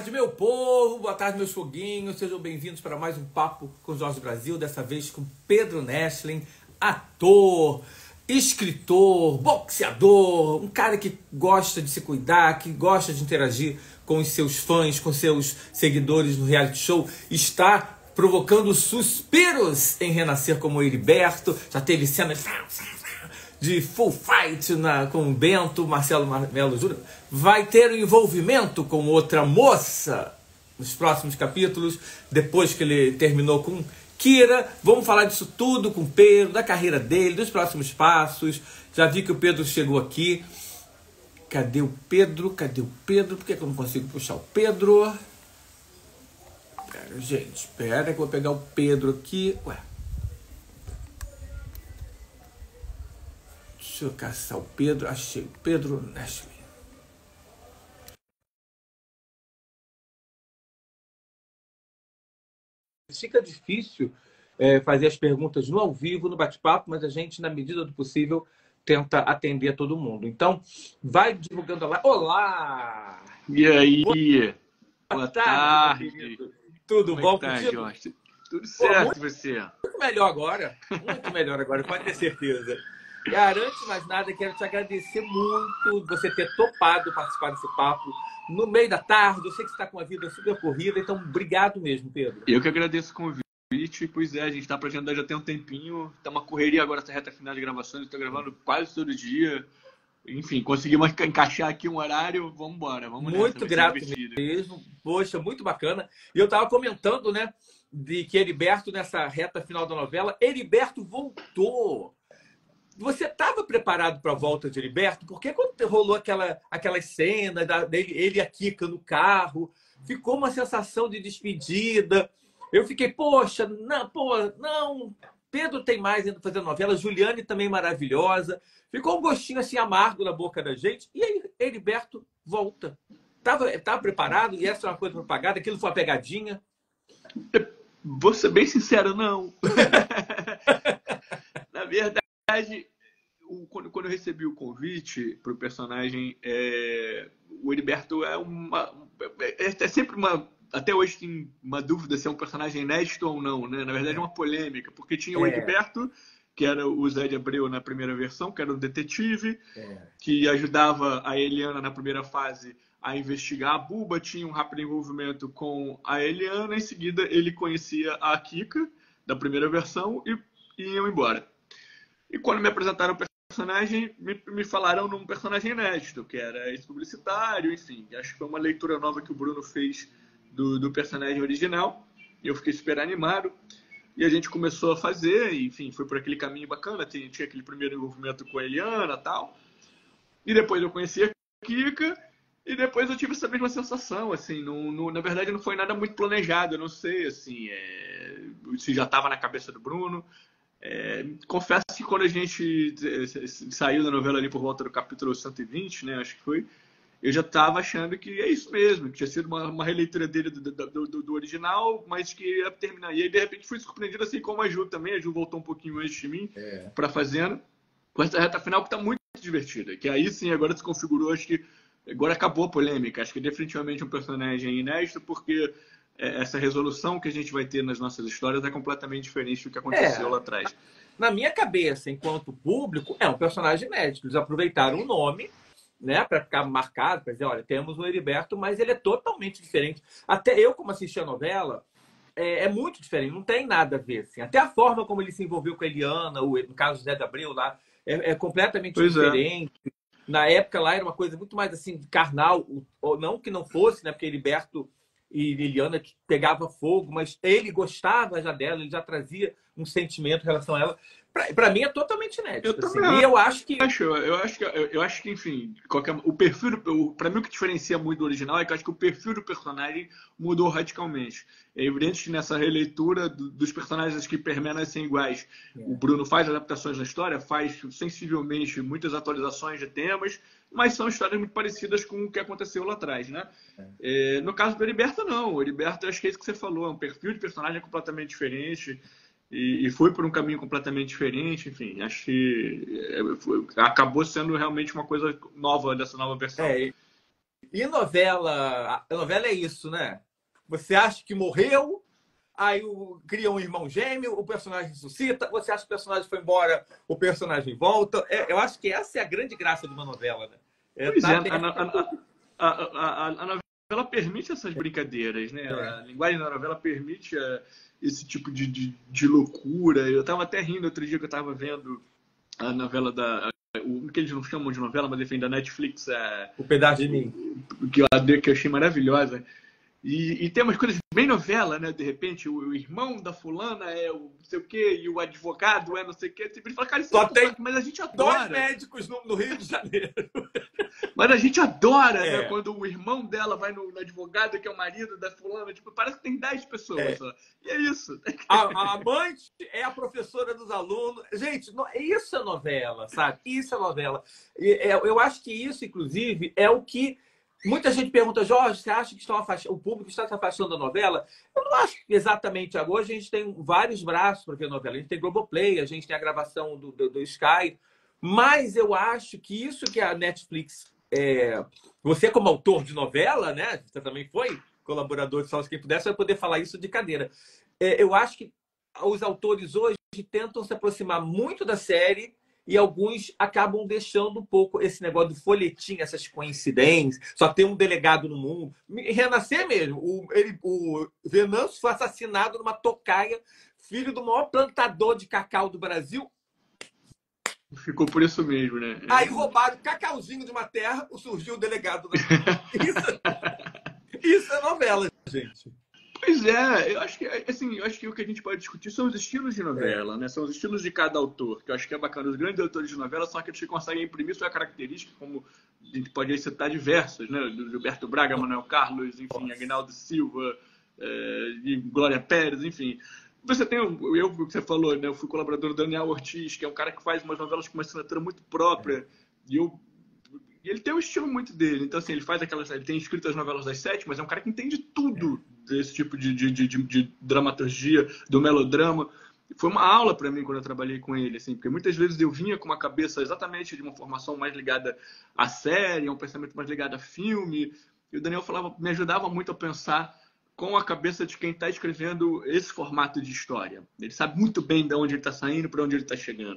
tarde, meu povo, boa tarde, meus foguinhos, sejam bem-vindos para mais um Papo com Jorge Brasil, dessa vez com Pedro Neslin, ator, escritor, boxeador, um cara que gosta de se cuidar, que gosta de interagir com os seus fãs, com seus seguidores no reality show, está provocando suspiros em renascer como Heriberto, já teve cena de full fight com o Bento, Marcelo Melo Júnior, vai ter um envolvimento com outra moça nos próximos capítulos, depois que ele terminou com Kira. Vamos falar disso tudo com o Pedro, da carreira dele, dos próximos passos. Já vi que o Pedro chegou aqui. Cadê o Pedro? Cadê o Pedro? Por que eu não consigo puxar o Pedro? Pera, gente, espera que eu vou pegar o Pedro aqui. Ué. Deixa eu caçar o Pedro. Achei o Pedro Neslin. Fica difícil fazer as perguntas no ao vivo, no bate-papo, mas a gente, na medida do possível, tenta atender a todo mundo. Então, vai divulgando lá. Olá! E aí? Boa tarde. Tudo bom contigo? Jorge? Tudo certo, você? Muito melhor agora. Muito melhor agora, pode ter certeza. Cara, antes de mais nada, quero te agradecer muito você ter topado participar desse papo no meio da tarde. Eu sei que você está com uma vida super corrida, então obrigado mesmo, Pedro. Eu que agradeço o convite. Pois é, a gente está para agendar já tem um tempinho. Está uma correria agora essa reta final de gravações. Estou gravando quase todo dia. Enfim, conseguimos encaixar aqui um horário. Vamos embora, vamos nessa. Muito grato mesmo. Poxa, muito bacana. E eu estava comentando, né, de que Heriberto, nessa reta final da novela, Heriberto voltou. Você estava preparado para a volta de Heriberto? Porque quando rolou aquelas cenas dele, ele e a Kika no carro, ficou uma sensação de despedida. Eu fiquei, poxa, não, Pedro tem mais ainda fazendo novela, Juliane também maravilhosa. Ficou um gostinho assim amargo na boca da gente. E aí, Heriberto volta. Tava preparado? E essa é uma coisa propagada? Aquilo foi uma pegadinha? Vou ser bem sincero, não. Na verdade, quando eu recebi o convite para o personagem, o Heriberto é sempre até hoje tem uma dúvida se é um personagem inédito ou não, né? Na verdade é uma polêmica, porque tinha o Heriberto, que era o Zé de Abreu na primeira versão, que era um detetive, que ajudava a Eliana na primeira fase a investigar a Buba, tinha um rápido envolvimento com a Eliana, em seguida ele conhecia a Kika, da primeira versão, e iam embora. E quando me apresentaram o personagem, me falaram num personagem inédito, que era esse publicitário, enfim. Acho que foi uma leitura nova que o Bruno fez do personagem original. E eu fiquei super animado. E a gente começou a fazer, enfim, foi por aquele caminho bacana. Tinha aquele primeiro envolvimento com a Eliana e tal. E depois eu conheci a Kika. E depois eu tive essa mesma sensação, assim. Na verdade, não foi nada muito planejado. Eu não sei, assim, se já estava na cabeça do Bruno. Confesso que quando a gente saiu da novela ali por volta do capítulo 120, né, acho que foi, eu já estava achando que é isso mesmo, que tinha sido uma releitura dele do original, mas que ia terminar. E aí, de repente, fui surpreendido, assim como a Ju também. A Ju voltou um pouquinho antes de mim para Fazenda, com essa reta final que está muito divertida. Que aí sim, agora se configurou, acho que agora acabou a polêmica. Acho que definitivamente um personagem inédito, porque essa resolução que a gente vai ter nas nossas histórias é completamente diferente do que aconteceu lá atrás. Na minha cabeça, enquanto público, é um personagem inédito. Eles aproveitaram o nome, né, para ficar marcado, para dizer, olha, temos o Heriberto, mas ele é totalmente diferente. Até eu, como assisti a novela, é muito diferente, não tem nada a ver. Assim. Até a forma como ele se envolveu com a Eliana, no caso do Zé de Abreu lá, é completamente diferente. Na época lá era uma coisa muito mais assim, carnal, ou não que não fosse, né, porque Heriberto e Eliana que pegava fogo, mas ele gostava já dela, ele já trazia um sentimento em relação a ela. Para mim é totalmente inédito. Eu assim. também E eu acho que eu acho que enfim, o perfil, para mim o que diferencia muito do original é que eu acho que o perfil do personagem mudou radicalmente. É evidente que nessa releitura dos personagens que permanecem iguais, o Bruno faz adaptações na história, faz sensivelmente muitas atualizações de temas, mas são histórias muito parecidas com o que aconteceu lá atrás, né? No caso do Heriberto, não. O Heriberto, acho que é isso que você falou, é um perfil de personagem completamente diferente. E foi por um caminho completamente diferente, enfim, acho que acabou sendo realmente uma coisa nova dessa nova versão. E novela, a novela é isso, né? Você acha que morreu, aí cria um irmão gêmeo, o personagem ressuscita, você acha que o personagem foi embora, o personagem volta. Eu acho que essa é a grande graça de uma novela, né? Pois Tá é, aberto. a novela permite essas brincadeiras, né? A linguagem da novela permite esse tipo de loucura. Eu estava até rindo outro dia que eu estava vendo a novela o que eles não chamam de novela, mas enfim, da Netflix, O pedaço de mim. que eu achei maravilhosa. E tem umas coisas bem novela, né? De repente, o irmão da fulana é o não sei o quê, e o advogado é não sei o quê. Ele fala, cara, isso Só é tem mas a gente 2 adora. médicos no Rio de Janeiro. Mas a gente adora, né? É. Quando o irmão dela vai no advogado, que é o marido da fulana. Tipo, parece que tem 10 pessoas só. E é isso. A amante é a professora dos alunos. Gente, isso é novela, sabe? Isso é novela. Eu acho que isso, inclusive, é o que muita gente pergunta, Jorge, você acha que o público está se afastando da novela? Eu não acho que exatamente agora. A gente tem vários braços para ver novela. A gente tem Globoplay, a gente tem a gravação do Sky. Mas eu acho que isso que a Netflix... você, como autor de novela, né? Você também foi colaborador de Só Quem Pudesse, vai poder falar isso de cadeira. Eu acho que os autores hoje tentam se aproximar muito da série e alguns acabam deixando um pouco esse negócio do folhetim, essas coincidências. Só tem um delegado no mundo. Renascer mesmo. O Venâncio foi assassinado numa tocaia, filho do maior plantador de cacau do Brasil. Ficou por isso mesmo, né? Aí roubaram cacauzinho de uma terra, surgiu o delegado. Isso é novela, gente. Pois é, eu acho que o que a gente pode discutir são os estilos de novela, né? São os estilos de cada autor, que eu acho que é bacana. Os grandes autores de novela são aqueles que conseguem imprimir sua característica, como a gente pode citar diversos, né? Do Gilberto Braga, Manuel Carlos, enfim, Aguinaldo Silva, e Glória Pérez, enfim. Você tem o que você falou, né? Eu fui colaborador do Daniel Ortiz, que é um cara que faz umas novelas com uma assinatura muito própria, e ele tem um estilo muito dele. Então, assim, ele tem escrito as novelas das 7, mas é um cara que entende tudo desse tipo de dramaturgia, do melodrama. Foi uma aula para mim quando eu trabalhei com ele, assim, porque muitas vezes eu vinha com uma cabeça exatamente de uma formação mais ligada à série, um pensamento mais ligado a filme, e o Daniel me ajudava muito a pensar com a cabeça de quem está escrevendo esse formato de história. Ele sabe muito bem de onde ele está saindo, para onde ele está chegando.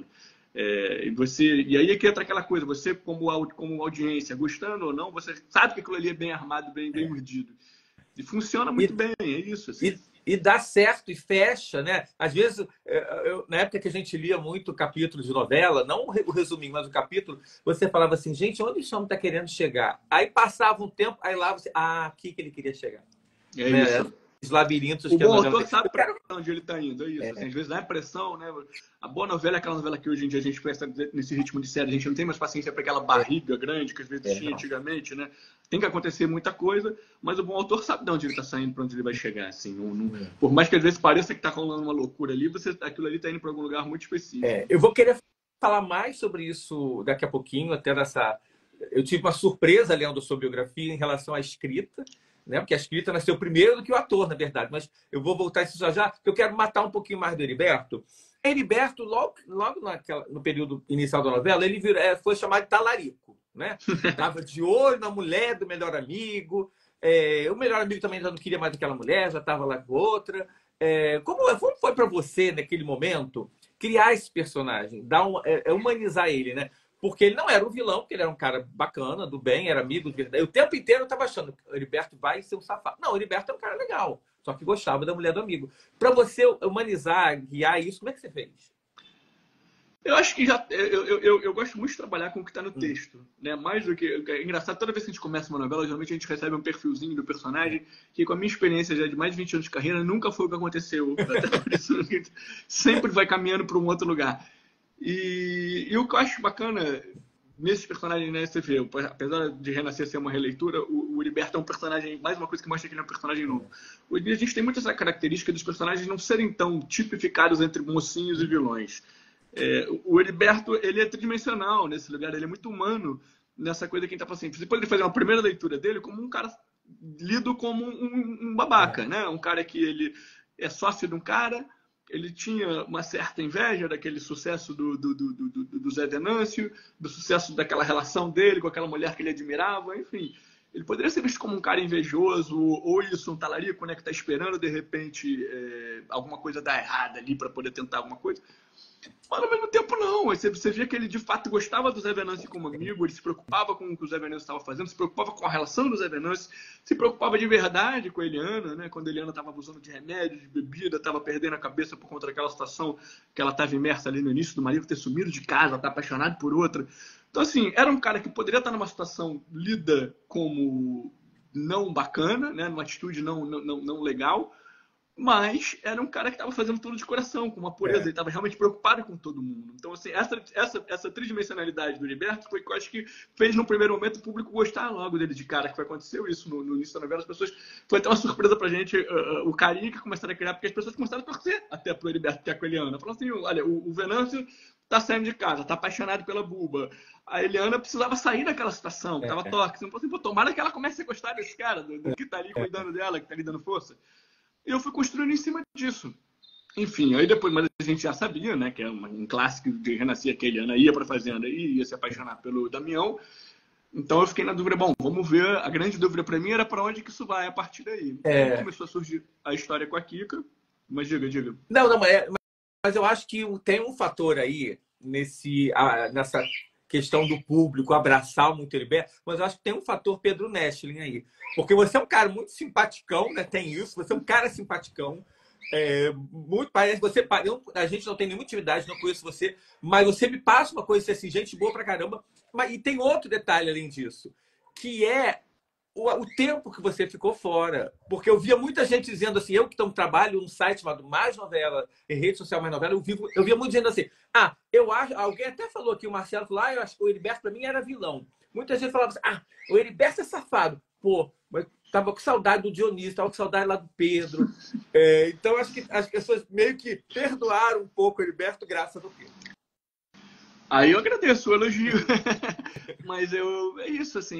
E aí é que entra aquela coisa, você como audiência, gostando ou não, você sabe que aquilo ali é bem armado, bem urdido. E funciona muito bem, é isso. Assim. E dá certo e fecha, né? Às vezes, na época que a gente lia muito capítulos de novela, não o resuminho, mas o capítulo, você falava assim, gente, onde esse homem está querendo chegar? Aí passava um tempo, aí lá você, aqui que ele queria chegar. É né? isso. Os labirintos o que a bom novela autor sabe para onde ele está indo, é isso. Assim, às vezes dá impressão, né? A boa novela é aquela novela que hoje em dia a gente pensa nesse ritmo de série, a gente não tem mais paciência para aquela barriga grande que às vezes tinha antigamente, né? Tem que acontecer muita coisa, mas o bom autor sabe de onde ele está saindo, para onde ele vai chegar, assim. Por mais que às vezes pareça que está rolando uma loucura ali, aquilo ali está indo para algum lugar muito específico. Eu vou querer falar mais sobre isso daqui a pouquinho, até nessa... Eu tive uma surpresa lendo a sua biografia em relação à escrita, né? Porque a escrita nasceu primeiro do que o ator, na verdade. Mas eu vou voltar a isso já, porque eu quero matar um pouquinho mais do Heriberto. Heriberto, logo no período inicial da novela, ele foi chamado de talarico, né? Estava de olho na mulher do melhor amigo. O melhor amigo também já não queria mais aquela mulher, já estava lá com outra. Como foi para você, naquele momento, criar esse personagem, humanizar ele, né? Porque ele não era um vilão, porque ele era um cara bacana, do bem, era amigo de verdade. O tempo inteiro eu estava achando que o Heriberto vai ser um safado. Não, o Heriberto é um cara legal, só que gostava da mulher do amigo. Para você humanizar, guiar isso, como é que você fez? Eu acho que eu gosto muito de trabalhar com o que está no texto, né? Mais do que... É engraçado, toda vez que a gente começa uma novela, geralmente a gente recebe um perfilzinho do personagem, que com a minha experiência já de mais de 20 anos de carreira, nunca foi o que aconteceu. Até por isso, sempre vai caminhando para um outro lugar. E o que eu acho bacana nesses personagens, né, você vê, apesar de Renascer ser uma releitura, o Heriberto é um personagem, mais uma coisa que mostra que ele é um personagem novo. Hoje a gente tem muito essa característica dos personagens não serem tão tipificados entre mocinhos e vilões. O Heriberto, ele é tridimensional nesse lugar, ele é muito humano nessa coisa que a gente tá falando assim. Você pode fazer uma primeira leitura dele como um cara lido como um babaca, né? Um cara que ele é sócio de um cara. Ele tinha uma certa inveja daquele sucesso do Zé Venâncio, do sucesso daquela relação dele com aquela mulher que ele admirava, enfim. ele poderia ser visto como um cara invejoso, ou isso, um talarico, né, que está esperando, de repente, alguma coisa dar errada ali para poder tentar alguma coisa. Mas ao mesmo tempo não, você via que ele de fato gostava do Zé Venâncio como amigo, ele se preocupava com o que o Zé Venâncio estava fazendo, se preocupava com a relação do Zé Venâncio, se preocupava de verdade com a Eliana, né? Quando a Eliana estava abusando de remédio, de bebida, estava perdendo a cabeça por conta daquela situação que ela estava imersa ali no início, do marido ter sumido de casa, estar apaixonado por outra. Então assim, era um cara que poderia estar numa situação lida como não bacana, né? Numa atitude não legal, mas era um cara que estava fazendo tudo de coração, com uma pureza. Ele estava realmente preocupado com todo mundo. Então, assim, essa tridimensionalidade do Heriberto foi que eu acho que fez, no primeiro momento, o público gostar logo dele de cara, que foi aconteceu isso no início da novela. As pessoas... Foi até uma surpresa pra gente o carinho que começaram a criar, porque as pessoas começaram a torcer até pro Heriberto, que é com a Eliana. Falaram assim, olha, o Venâncio tá saindo de casa, tá apaixonado pela Buba. A Eliana precisava sair daquela situação, tava tóxica. Então, assim, pô, tomara que ela comece a gostar desse cara, do que tá ali cuidando dela, que tá ali dando força. E eu fui construindo em cima disso. Enfim, aí depois, mas a gente já sabia, né, que é um clássico de Renascia, que a Eliana ia pra fazenda e ia se apaixonar pelo Damião. Então eu fiquei na dúvida, bom, vamos ver. A grande dúvida pra mim era pra onde que isso vai a partir daí. Aí começou a surgir a história com a Kika. Mas diga. Não, mas eu acho que tem um fator aí nessa questão do público abraçar muito o Heriberto, mas eu acho que tem um fator Pedro Nestlin aí. Porque você é um cara muito simpaticão, né? Tem isso, você é um cara simpaticão. Muito parece você. A gente não tem nenhuma intimidade, não conheço você, mas você me passa uma coisa assim, gente boa pra caramba. E tem outro detalhe além disso, que é o tempo que você ficou fora. Porque eu via muita gente dizendo assim, eu que trabalho num site chamado Mais Novela, em rede social Mais Novela, eu via muito dizendo assim, eu acho, alguém até falou aqui, o Marcelo falou, eu acho que o Heriberto pra mim era vilão. Muita gente falava assim, o Heriberto é safado. Pô, mas tava com saudade do Dionísio, tava com saudade lá do Pedro. Então acho que as pessoas meio que perdoaram um pouco o Heriberto graças ao Pedro. Aí eu agradeço o elogio. Mas é isso, assim,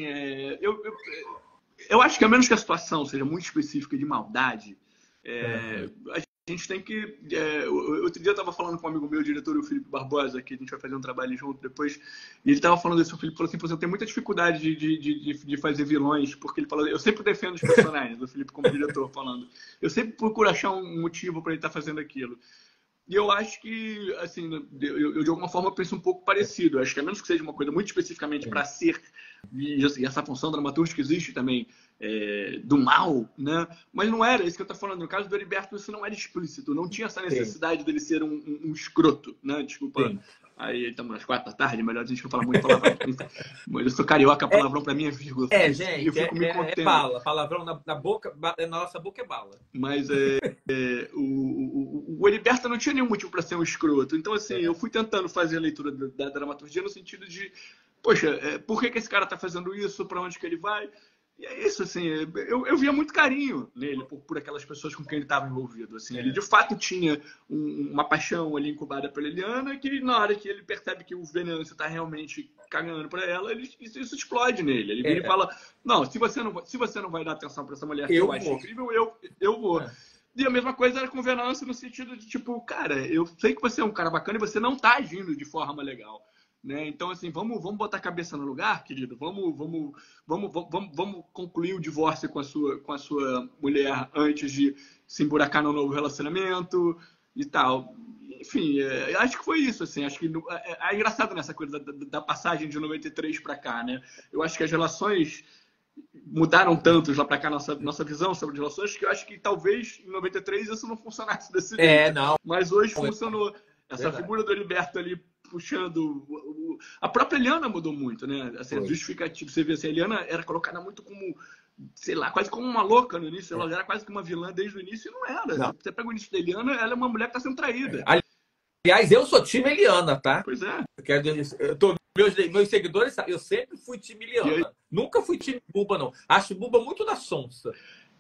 eu acho que a menos que a situação seja muito específica de maldade, a gente tem que... outro dia eu estava falando com um amigo meu, o diretor, o Felipe Barbosa, que a gente vai fazer um trabalho junto depois, e ele estava falando isso, o Felipe falou assim, eu tenho muita dificuldade de fazer vilões, porque ele falou, eu sempre defendo os personagens, o Felipe como diretor falando, eu sempre procuro achar um motivo para ele estar fazendo aquilo. E eu acho que, assim, eu de alguma forma penso um pouco parecido. Eu acho que a menos que seja uma coisa muito especificamente para ser, e assim, essa função dramatúrgica existe também, do mal, né? Mas não era isso que eu estou falando. No caso do Heriberto, isso não era explícito. Não tinha essa necessidade dele ser um escroto, né? Desculpa. Sim. Aí estamos às 4 da tarde, melhor a gente não falar muito palavrão. Mas eu sou carioca, palavrão para mim é vírgula. Gente, eu fico me contendo. Bala. Palavrão na boca, na nossa boca é bala. Mas o Heriberto não tinha nenhum motivo para ser um escroto. Então, assim, eu fui tentando fazer a leitura da dramaturgia no sentido de, poxa, por que esse cara está fazendo isso? Para onde que ele vai? E é isso, assim, eu via muito carinho nele por aquelas pessoas com quem ele estava envolvido. Assim, ele de fato tinha uma paixão ali incubada pela Eliana, que na hora que ele percebe que o Venâncio está realmente cagando para ela, isso explode nele. Ele vira e fala, não, se você não vai dar atenção para essa mulher que eu acho incrível, eu vou. E a mesma coisa era com o Venâncio no sentido de, tipo, cara, eu sei que você é um cara bacana e você não está agindo de forma legal. Né? Então, assim, vamos botar a cabeça no lugar, querido. Vamos concluir o divórcio com a sua mulher antes de se emburacar num novo relacionamento e tal. Enfim, acho que foi isso, assim. Acho que é engraçado nessa coisa da passagem de 93 para cá, né? Eu acho que as relações mudaram tanto lá para cá, nossa visão sobre as relações, que eu acho que talvez em 93 isso não funcionasse desse jeito. Não. Mas hoje funcionou. Essa figura do Heriberto ali puxando... A própria Eliana mudou muito, né? Assim, justificativo. Você vê, assim, a Eliana era colocada muito como, sei lá, quase como uma louca no início. Ela era quase que uma vilã desde o início e não era. Não. Você pega o início da Eliana, ela é uma mulher que está sendo traída. Aliás, eu sou time Eliana, tá? Pois é. Meus seguidores, eu sempre fui time Eliana. Nunca fui time Buba, não. Acho Buba muito da sonsa.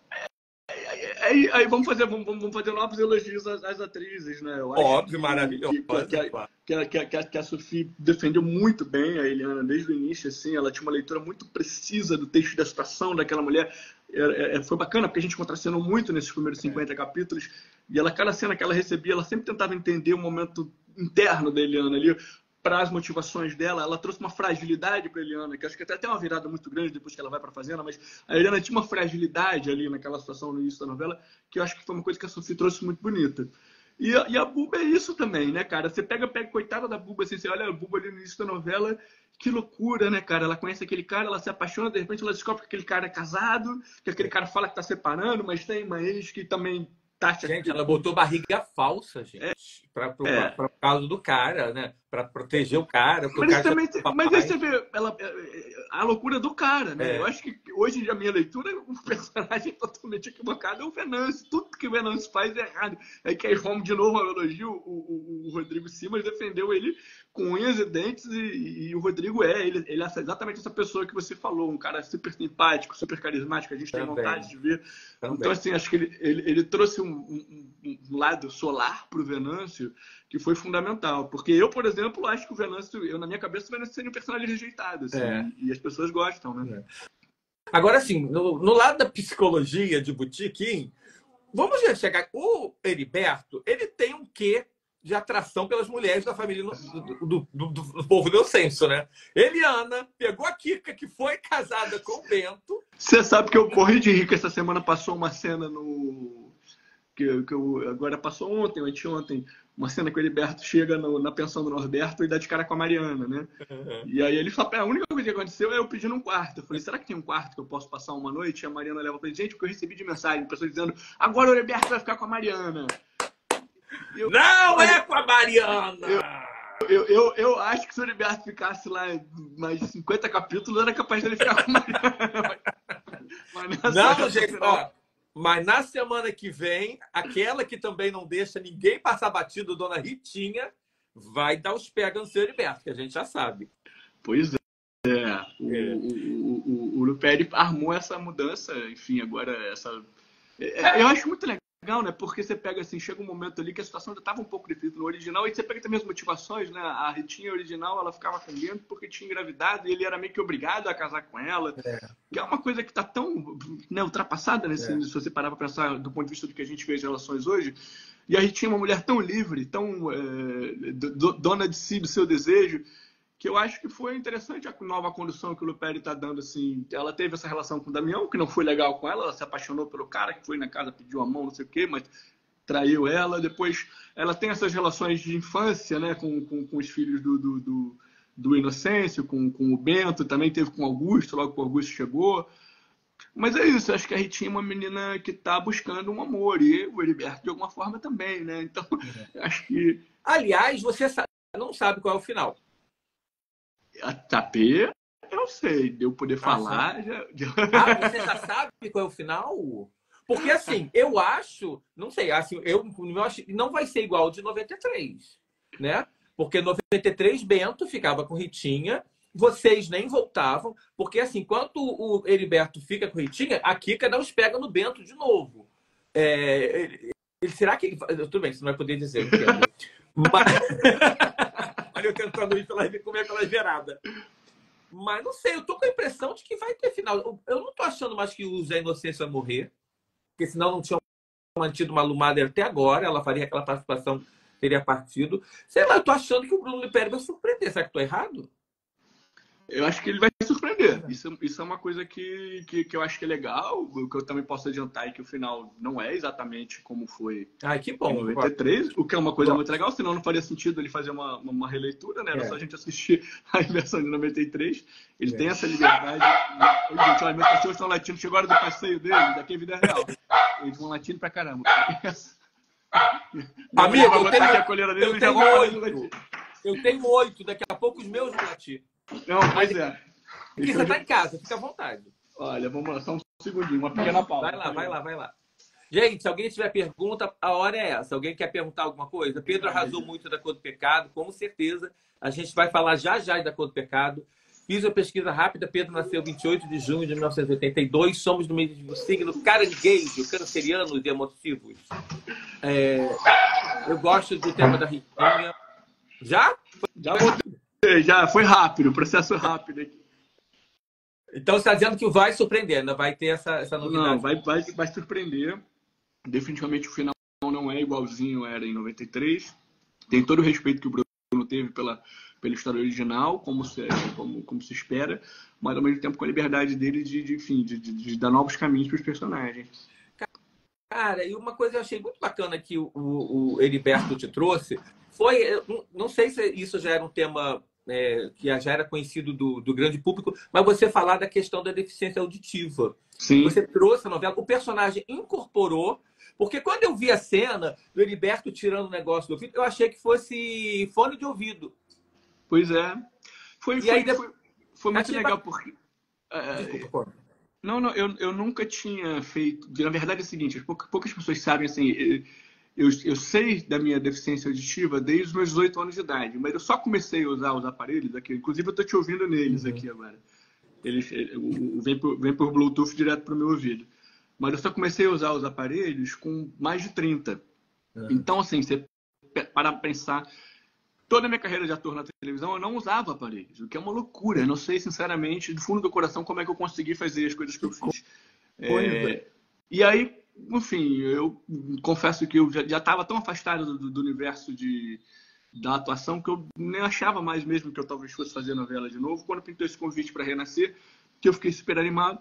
Aí vamos fazer novos elogios às atrizes, né? Eu acho óbvio, maravilhoso. Que a Sophie defendeu muito bem a Eliana desde o início, assim, ela tinha uma leitura muito precisa do texto da situação daquela mulher. Foi bacana, porque a gente contracenou muito nesses primeiros 50 capítulos, e cada cena que ela recebia, ela sempre tentava entender o momento interno da Eliana ali, para as motivações dela, ela trouxe uma fragilidade para Eliana, que acho que até tem uma virada muito grande depois que ela vai para a fazenda, mas a Eliana tinha uma fragilidade ali naquela situação no início da novela, que eu acho que foi uma coisa que a Sophie trouxe muito bonita. E a Buba é isso também, né, cara? Você pega coitada da Buba, assim, você olha a Buba ali no início da novela, que loucura, né, cara? Ela conhece aquele cara, ela se apaixona, de repente ela descobre que aquele cara é casado, que aquele cara fala que tá separando, mas tem uma ex que também taxa... Gente, ela botou barriga falsa, gente, por causa do cara, né? Pra proteger o cara. Mas, o cara mas aí você vê a loucura do cara, né? Eu acho que hoje, a minha leitura, o personagem totalmente equivocado é o Venâncio. Tudo que o Venâncio faz é errado. Aí que aí vamos de novo ao elogio, o Rodrigo Simas defendeu ele com unhas e dentes e o Rodrigo ele é exatamente essa pessoa que você falou, um cara super simpático, super carismático, a gente tem vontade de ver. Então, assim, acho que ele trouxe um lado solar pro Venâncio que foi fundamental. Porque eu, por exemplo, acho que o Venâncio, na minha cabeça, o Venâncio seria um personagem rejeitado, assim, e as pessoas gostam, né? Agora, assim, no lado da psicologia de Botequim, vamos chegar... O Heriberto, ele tem um quê de atração pelas mulheres da família do povo inocêncio, né? Eliana pegou a Kika, que foi casada com o Bento. Você sabe que eu corri de rir que essa semana passou uma cena no... agora passou ontem ou anteontem, uma cena que o Heriberto chega na pensão do Norberto e dá de cara com a Mariana, né? E aí ele fala, a única coisa que aconteceu é eu pedir um quarto. Eu falei, será que tem um quarto que eu posso passar uma noite? E a Mariana leva pra ele, gente, porque eu recebi de mensagem, pessoas dizendo, agora o Heriberto vai ficar com a Mariana. Não é com a Mariana! Eu acho que se o Heriberto ficasse lá mais 50 capítulos, era capaz dele ficar com a Mariana. Não, gente, ó. Mas na semana que vem, aquela que também não deixa ninguém passar batido, Dona Ritinha, vai dar os pega no seu Heriberto, que a gente já sabe. Pois é. O Luperi armou essa mudança, enfim, agora essa... Eu acho muito legal, né? Porque você pega assim, chega um momento ali que a situação já estava um pouco difícil no original, e você pega também as motivações, né? A Ritinha original, ela ficava com o Bento porque tinha engravidado e ele era meio que obrigado a casar com ela. Que é uma coisa que está tão, né, ultrapassada, se você parar para pensar do ponto de vista do que a gente vê as relações hoje. E a Ritinha é uma mulher tão livre, tão dona de si, do seu desejo, que eu acho que foi interessante a nova condução que o Luperi está dando, assim. Ela teve essa relação com o Damião, que não foi legal com ela, ela se apaixonou pelo cara, que foi na casa, pediu a mão, não sei o quê, mas traiu ela. Depois ela tem essas relações de infância, né, com os filhos do Inocêncio, com o Bento, também teve com o Augusto, logo que o Augusto chegou. Mas é isso, acho que a Ritinha é uma menina que está buscando um amor, e o Heriberto de alguma forma também, né? Então, acho que... Aliás, você não sabe qual é o final. A Tapê, eu sei, de eu poder falar. Você já sabe qual é o final? Porque assim, eu acho, não sei, assim, eu acho que não vai ser igual ao de 93, né? Porque 93 Bento ficava com Ritinha, vocês nem voltavam, porque assim, enquanto o Heriberto fica com Ritinha, a Kika dá os pega no Bento de novo. Será que... Tudo bem, você não vai poder dizer, mas... Olha eu tentando ir comer pela gerada. Mas não sei, eu tô com a impressão de que vai ter final. Eu não tô achando mais que o Zé Inocêncio vai morrer, porque senão não tinha mantido uma Lumada até agora, ela faria aquela participação, teria partido. Sei lá, eu tô achando que o Bruno Liperi vai surpreender. Será que tô errado? Eu acho que ele vai surpreender. Isso é uma coisa que eu acho que é legal. O que eu também posso adiantar é que o final não é exatamente como foi que bom, em 93, o que é uma coisa muito legal, senão não faria sentido ele fazer uma releitura, né? Era só a gente assistir a versão de 93. Ele tem essa liberdade. Gente, olha, meus cachorros estão latindo, chegou a hora do passeio deles, daqui é vida real. Eles vão latindo pra caramba. Amigo, eu tenho 8, daqui a pouco os meus vão latir. Não, pois é. Porque você tá em casa, fica à vontade. Olha, vamos lá, só um segundinho, uma pequena pausa. Vai lá. Gente, se alguém tiver pergunta, a hora é essa. Alguém quer perguntar alguma coisa? Pedro arrasou muito da Cor do Pecado, com certeza. A gente vai falar já da Cor do Pecado. Fiz uma pesquisa rápida. Pedro nasceu 28 de junho de 1982. Somos do mesmo signo caranguejo, cancerianos e emotivos. Eu gosto do tema da Ritinha. Já? Já foi rápido, processo rápido aqui. Então você está dizendo que vai surpreender, ainda vai ter essa novidade? Não, vai surpreender. Definitivamente o final não é igualzinho era em 93. Tem todo o respeito que o Bruno teve pela pela história original, como se espera, mas ao mesmo tempo com a liberdade dele enfim, de dar novos caminhos para os personagens. Cara, e uma coisa que eu achei muito bacana que o Heriberto te trouxe foi, não sei se isso já era um tema que já era conhecido do grande público, mas você falar da questão da deficiência auditiva. Sim. Você trouxe a novela, o personagem incorporou, porque quando eu vi a cena do Heriberto tirando o negócio do ouvido, eu achei que fosse fone de ouvido. Pois é. Foi muito legal, porque... Desculpa, Não, eu nunca tinha feito... Na verdade é o seguinte, poucas pessoas sabem, assim, eu sei da minha deficiência auditiva desde os meus 18 anos de idade, mas eu só comecei a usar os aparelhos aqui, inclusive eu estou te ouvindo neles aqui agora. Eles vem por Bluetooth direto para o meu ouvido. Mas eu só comecei a usar os aparelhos com mais de 30. Então, assim, você para pensar... Toda a minha carreira de ator na televisão, eu não usava aparelhos, o que é uma loucura. Eu não sei, sinceramente, do fundo do coração, como é que eu consegui fazer as coisas que eu fiz. E aí, enfim, eu confesso que eu já estava tão afastado do universo da atuação que eu nem achava mais mesmo que eu talvez fosse fazer novela de novo. Quando pintou esse convite para Renascer, que eu fiquei super animado.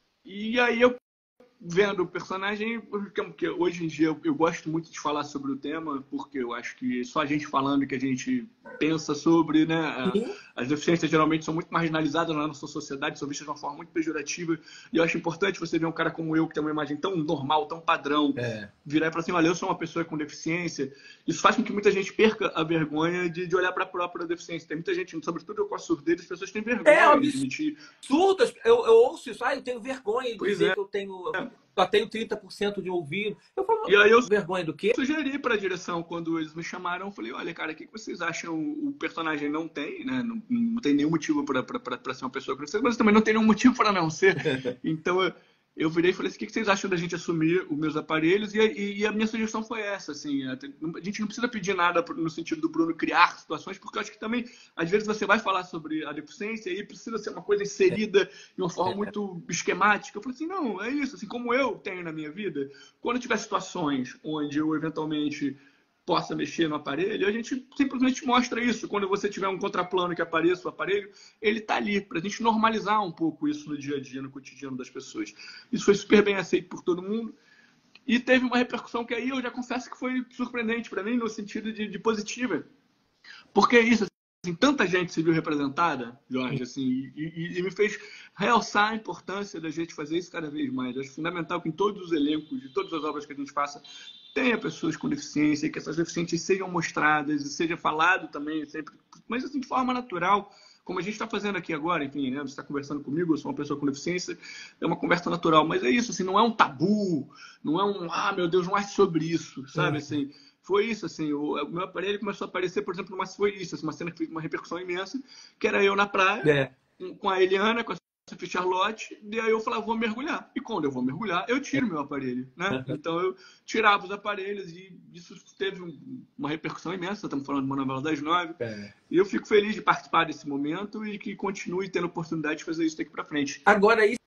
E aí eu vendo o personagem, porque hoje em dia eu gosto muito de falar sobre o tema, porque eu acho que só a gente falando que a gente pensa sobre, né? As deficiências geralmente são muito marginalizadas na nossa sociedade, são vistas de uma forma muito pejorativa, e eu acho importante você ver um cara como eu, que tem uma imagem tão normal, tão padrão, virar e falar assim, olha, eu sou uma pessoa com deficiência. Isso faz com que muita gente perca a vergonha de olhar para a própria deficiência. Tem muita gente, sobretudo com a surdez, as pessoas têm vergonha de admitir. Absurdo, eu ouço isso, eu tenho vergonha de dizer que eu só tenho 30% de ouvido. Eu falo, e aí eu vergonha do quê? Sugeri para a direção, quando eles me chamaram, eu falei, olha, cara, o que vocês acham? O personagem não tem, né? Não tem nenhum motivo para ser uma pessoa com deficiência, mas também não tem nenhum motivo para não ser. Então eu virei e falei assim, o que vocês acham da gente assumir os meus aparelhos? E a minha sugestão foi essa, assim, a gente não precisa pedir nada no sentido do Bruno criar situações, porque eu acho que também, às vezes você vai falar sobre a deficiência e precisa ser uma coisa inserida de uma forma muito esquemática. Eu falei assim, não, é isso, assim, como eu tenho na minha vida, quando tiver situações onde eu eventualmente possa mexer no aparelho, a gente simplesmente mostra isso. Quando você tiver um contraplano que apareça o aparelho, ele está ali, para a gente normalizar um pouco isso no dia a dia, no cotidiano das pessoas. Isso foi super bem aceito por todo mundo. E teve uma repercussão que aí eu já confesso que foi surpreendente para mim, no sentido de positiva. Porque isso, assim, tanta gente se viu representada, Jorge, assim, e me fez realçar a importância da gente fazer isso cada vez mais. Eu acho fundamental que em todos os elencos, de todas as obras que a gente faça, tenha pessoas com deficiência, que essas deficiências sejam mostradas e seja falado também, sempre, mas assim, de forma natural, como a gente está fazendo aqui agora, enfim, né? Você está conversando comigo, eu sou uma pessoa com deficiência, é uma conversa natural, mas é isso, assim, não é um tabu, não é meu Deus, não é sobre isso, sabe, assim, foi isso, assim, o meu aparelho começou a aparecer, por exemplo, foi isso, assim, uma cena que fez uma repercussão imensa, que era eu na praia, com a Eliana, com a Sophie Charlotte, e aí eu falava, vou mergulhar. E quando eu vou mergulhar, eu tiro meu aparelho, né? Então eu tirava os aparelhos e isso teve uma repercussão imensa. Estamos falando de uma novela das 9. E eu fico feliz de participar desse momento e que continue tendo oportunidade de fazer isso daqui para frente. Agora, isso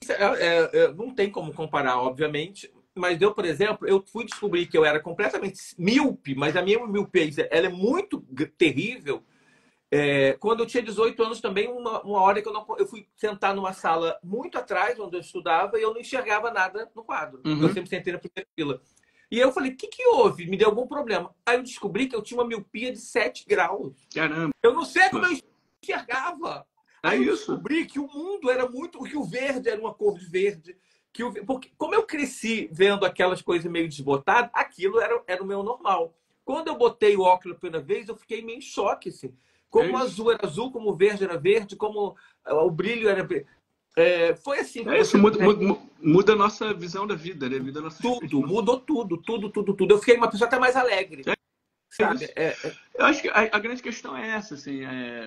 não tem como comparar, obviamente, mas eu, por exemplo, eu fui descobrir que eu era completamente míope, mas a minha miopia ela é muito terrível. Quando eu tinha 18 anos também, uma hora que eu fui sentar numa sala muito atrás, onde eu estudava, e eu não enxergava nada no quadro. Eu sempre sentei na primeira fila. E aí eu falei, o que houve? Me deu algum problema. Aí eu descobri que eu tinha uma miopia de 7 graus. Caramba! Eu não sei como eu enxergava. Aí eu isso. descobri que o mundo era muito... Que o verde era uma cor de verde. Porque como eu cresci vendo aquelas coisas meio desbotadas, aquilo era o meu normal. Quando eu botei o óculos pela primeira vez, eu fiquei meio em choque, assim. Como o azul era azul, como o verde era verde, como o brilho era... foi assim. Isso muda a nossa visão da vida, né? Mudou tudo. Eu fiquei uma pessoa até mais alegre. Sabe? Eu acho que a grande questão é essa, assim,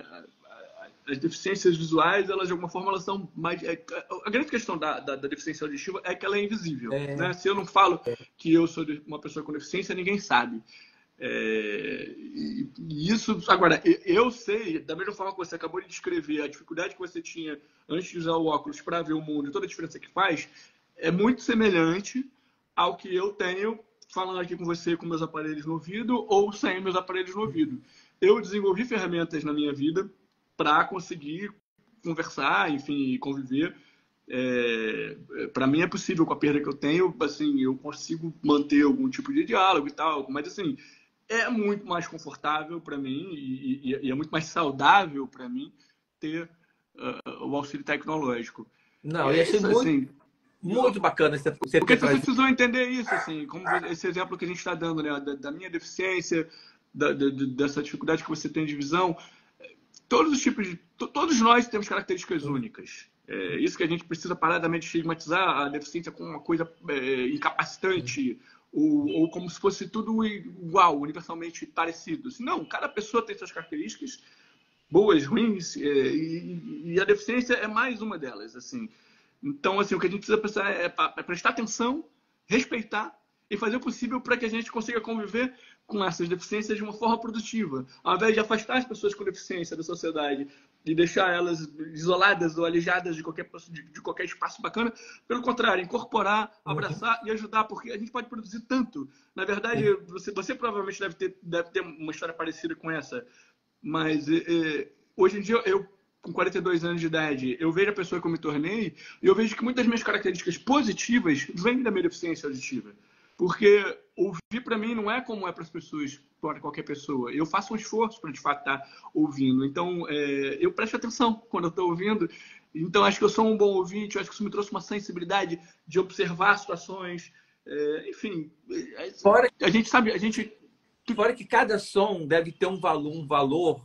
as deficiências visuais, elas de alguma forma elas são mais... a grande questão da deficiência auditiva é que ela é invisível. Né? Se eu não falo que eu sou uma pessoa com deficiência, ninguém sabe. E isso, agora, eu sei, da mesma forma que você acabou de descrever, a dificuldade que você tinha antes de usar o óculos para ver o mundo e toda a diferença que faz, é muito semelhante ao que eu tenho falando aqui com você com meus aparelhos no ouvido ou sem meus aparelhos no ouvido. eu desenvolvi ferramentas na minha vida para conseguir conversar, enfim, conviver. Para mim é possível com a perda que eu tenho, assim, eu consigo manter algum tipo de diálogo e tal, mas assim, é muito mais confortável para mim e é muito mais saudável para mim ter o auxílio tecnológico. E Não, e é achei isso, assim, muito bacana você porque ter as pessoas trazido. precisam entender isso, assim, como esse exemplo que a gente está dando, né, da minha deficiência, dessa dificuldade que você tem de visão, todos os tipos de, todos nós temos características únicas. É isso que a gente precisa parar da mente estigmatizar a deficiência como uma coisa incapacitante ou como se fosse tudo igual, universalmente parecido. Assim, não, cada pessoa tem suas características boas, ruins, e a deficiência é mais uma delas, assim. Então, assim, o que a gente precisa pensar é prestar atenção, respeitar e fazer o possível para que a gente consiga conviver com essas deficiências de uma forma produtiva. Ao invés de afastar as pessoas com deficiência da sociedade e deixar elas isoladas ou alijadas de qualquer espaço bacana, pelo contrário, incorporar, Uhum. abraçar e ajudar, porque a gente pode produzir tanto. Na verdade, você provavelmente deve ter uma história parecida com essa, mas hoje em dia eu com 42 anos de idade, eu vejo a pessoa que eu me tornei e eu vejo que muitas das minhas características positivas vêm da minha deficiência auditiva. Porque ouvir para mim não é como é para as pessoas, para qualquer pessoa. Eu faço um esforço para de fato estar ouvindo. Então, eu presto atenção quando eu estou ouvindo. Então, acho que eu sou um bom ouvinte, eu acho que isso me trouxe uma sensibilidade de observar situações. Enfim, Fora, a gente sabe, a gente. fora que cada som deve ter um valor.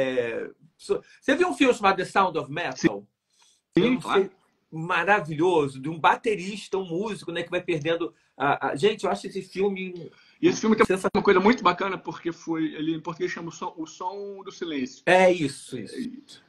Você viu um filme chamado The Sound of Metal? Eu Sim, não claro. sei, maravilhoso, de um baterista, um músico, né, que vai perdendo Gente, eu acho esse filme E esse filme tem sensacional. uma coisa muito bacana, porque ele em português chama o som do silêncio. É isso, isso.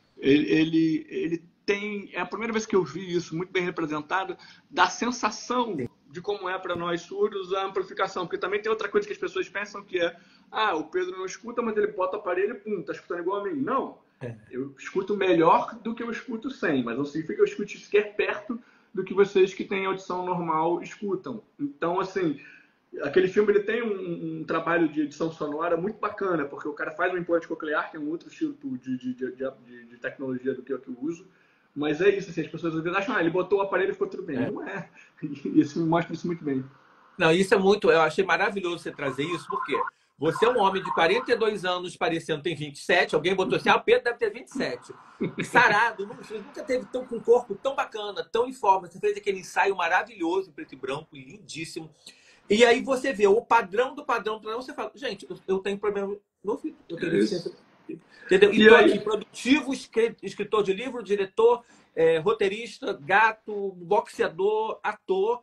Ele tem. É a primeira vez que eu vi isso muito bem representado, da sensação de como é para nós surdos a amplificação. Porque também tem outra coisa que as pessoas pensam que é: ah, o Pedro não escuta, mas ele bota o aparelho e pum, tá escutando igual a mim. Não. Eu escuto melhor do que eu escuto sem, mas não significa que eu escute sequer perto do que vocês que têm audição normal escutam. Então, assim, aquele filme ele tem um trabalho de edição sonora muito bacana, porque o cara faz um implante coclear, que é um outro estilo de tecnologia do que eu uso. Mas é isso, assim, as pessoas às vezes acham, ele botou o aparelho e ficou tudo bem. É. Não é. E esse filme mostra isso muito bem. Não, isso é muito. Eu achei maravilhoso você trazer isso, porque você é um homem de 42 anos, parecendo tem 27. Alguém botou assim: ah, o Pedro deve ter 27. Sarado, você nunca teve com um corpo tão bacana, tão em forma. Você fez aquele ensaio maravilhoso, preto e branco, lindíssimo. E aí você vê o padrão do padrão, você fala: gente, eu tenho problema no ouvido, eu tenho É isso. deficiência. Entendeu? E E estou aqui, aí, produtivo, escritor de livro, diretor, roteirista, gato, boxeador, ator.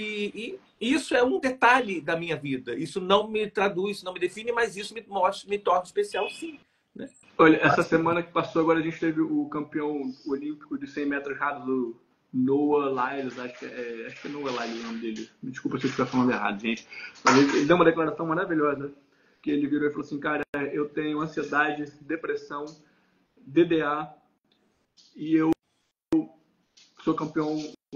E isso é um detalhe da minha vida. Isso não me traduz, não me define, mas isso me mostra, me torna especial, sim. Né? olha, essa Acho que semana que passou agora a gente teve o campeão olímpico de 100 metros rasos, o Noah Lyles, acho que é Noah Lyles o nome dele. Me desculpa se eu estiver falando errado, gente. Mas ele deu uma declaração maravilhosa, que ele virou e falou assim: cara, eu tenho ansiedade, depressão, DDA, e eu sou campeão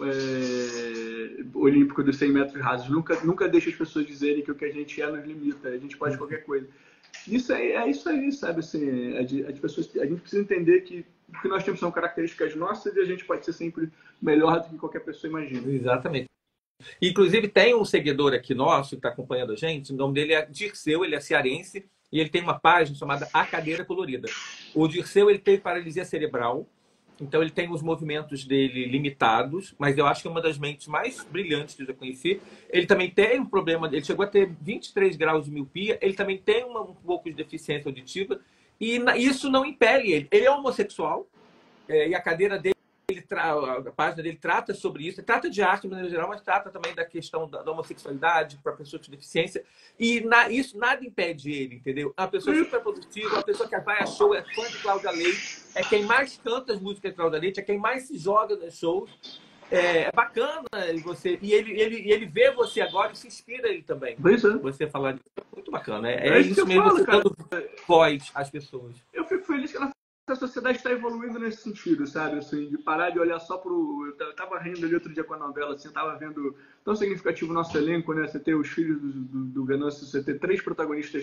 olímpico dos 100 metros rasos. Nunca deixe as pessoas dizerem que o que a gente é nos limita, a gente pode qualquer coisa. Isso é isso aí, sabe? Assim, a gente precisa entender que o que nós temos são características nossas e a gente pode ser sempre melhor do que qualquer pessoa imagina. exatamente. Inclusive, tem um seguidor aqui nosso que está acompanhando a gente. O nome dele é Dirceu, ele é cearense e ele tem uma página chamada A Cadeira Colorida. O Dirceu ele teve paralisia cerebral, então ele tem os movimentos dele limitados, mas eu acho que é uma das mentes mais brilhantes que eu já conheci. Ele também tem um problema, ele chegou a ter 23 graus de miopia, ele também tem um pouco de deficiência auditiva e isso não impele ele. Ele é homossexual, e a cadeira dele, a página dele trata sobre isso, trata de arte de maneira geral, mas trata também da questão da homossexualidade para pessoas com deficiência. E isso nada impede ele, entendeu? Uma pessoa super produtiva, uma pessoa que vai a show, é fã de Cláudia Leite, é quem mais canta as músicas de Cláudia Leite, é quem mais se joga nos shows. É bacana e ele vê você agora e se inspira ele também. Pois é. Você falar disso é muito bacana. É É isso que isso eu mesmo, falo, você cara. dando voz às pessoas. Eu fico feliz que a sociedade está evoluindo nesse sentido, sabe? Assim, de parar de olhar só pro. Eu tava rindo ali outro dia com a novela, assim, eu tava vendo tão significativo o nosso elenco, né? Você ter os filhos do Venâncio, você ter 3 protagonistas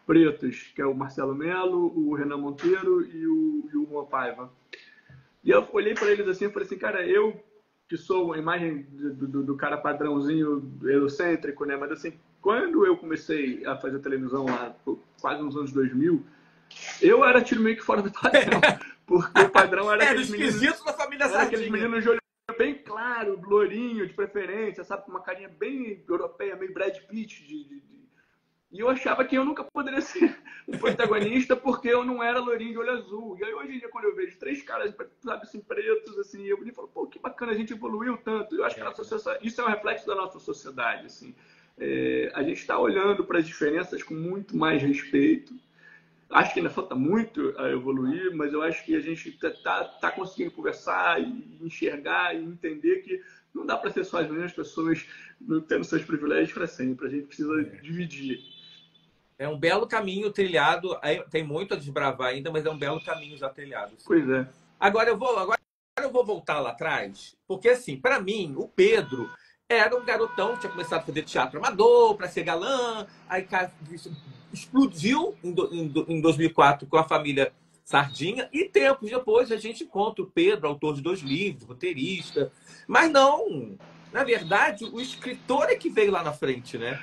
pretos, que é o Marcelo Melo, o Renan Monteiro e o Juan Paiva. E eu olhei para eles assim e falei assim, cara, eu que sou a imagem do cara padrãozinho eurocêntrico, né? Mas assim, quando eu comecei a fazer televisão lá, quase nos anos 2000, eu era tiro meio que fora do padrão. Porque o padrão era aqueles meninos da família Sardinha. Aqueles meninos de olho bem claro, lourinho, de preferência, sabe? Com uma carinha bem europeia, meio Brad Pitt. E eu achava que eu nunca poderia ser um protagonista porque eu não era lourinho de olho azul. E aí hoje em dia, quando eu vejo três caras, sabe, assim, pretos, assim, eu me falo, pô, que bacana, a gente evoluiu tanto. Eu acho que isso é um reflexo da nossa sociedade, assim. A gente está olhando para as diferenças com muito mais respeito. Acho que ainda falta muito a evoluir, mas eu acho que a gente tá conseguindo conversar e enxergar e entender que não dá para ser só as mesmas pessoas tendo seus privilégios para sempre. A gente precisa dividir. É um belo caminho trilhado. Tem muito a desbravar ainda, mas é um belo caminho já trilhado. Pois é. Agora eu vou voltar lá atrás, porque assim, para mim, o Pedro era um garotão que tinha começado a fazer teatro amador, para ser galã, aí explodiu em 2004 com a família Sardinha, e tempos depois a gente encontra o Pedro, autor de 2 livros, roteirista. Mas não, na verdade, o escritor é que veio lá na frente, né?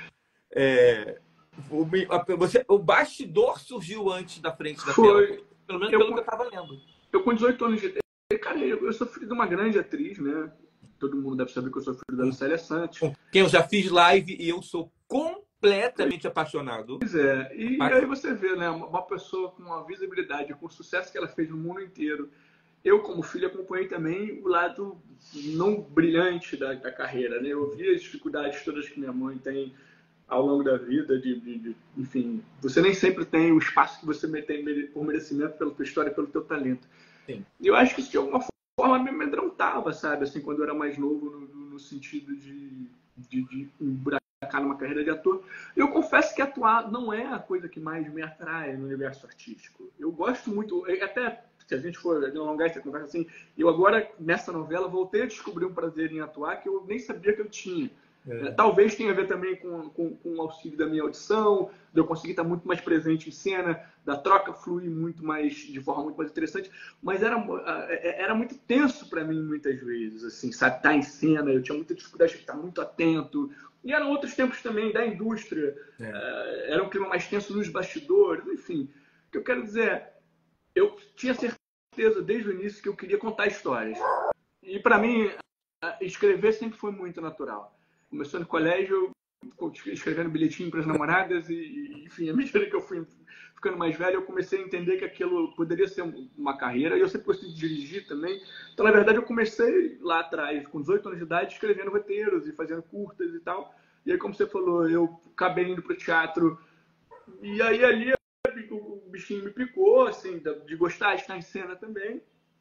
O bastidor surgiu antes da frente da tela, pelo menos pelo que eu estava lendo. Eu com 18 anos de idade, cara, eu sou filho de uma grande atriz, né? Todo mundo deve saber que eu sou filho da Lucélia Santos. Quem eu já fiz live e eu sou completamente apaixonado. Pois é, e aí você vê, né? Uma pessoa com uma visibilidade, com o sucesso que ela fez no mundo inteiro. Eu, como filho, acompanhei também o lado não brilhante da carreira, né? Eu vi as dificuldades todas que minha mãe tem ao longo da vida, enfim, você nem sempre tem o espaço que você tem por merecimento pela tua história, pelo teu talento. Sim. E eu acho que isso de alguma forma me amedrontava, sabe? Assim, quando eu era mais novo, no sentido de emburacar numa carreira de ator. Eu confesso que atuar não é a coisa que mais me atrai no universo artístico. Eu gosto muito, até se a gente for alongar essa conversa assim, eu agora, nessa novela, voltei a descobrir um prazer em atuar que eu nem sabia que eu tinha. Talvez tenha a ver também com o auxílio da minha audição, de eu conseguir estar muito mais presente em cena, da troca fluir muito mais, de forma muito mais interessante, mas era muito tenso para mim muitas vezes, assim, sabe, estar em cena, eu tinha muita dificuldade de estar muito atento, e eram outros tempos também da indústria, era um clima mais tenso nos bastidores, enfim, o que eu quero dizer é, eu tinha certeza desde o início que eu queria contar histórias, e para mim, escrever sempre foi muito natural. Começou no colégio, escrevendo bilhetinho para as namoradas e, enfim, à medida que eu fui ficando mais velho, eu comecei a entender que aquilo poderia ser uma carreira. E eu sempre gostei de dirigir também. Então, na verdade, eu comecei lá atrás, com 18 anos de idade, escrevendo roteiros e fazendo curtas e tal. E aí, como você falou, eu acabei indo para o teatro. E aí, ali, o bichinho me picou, assim, de gostar de estar em cena também.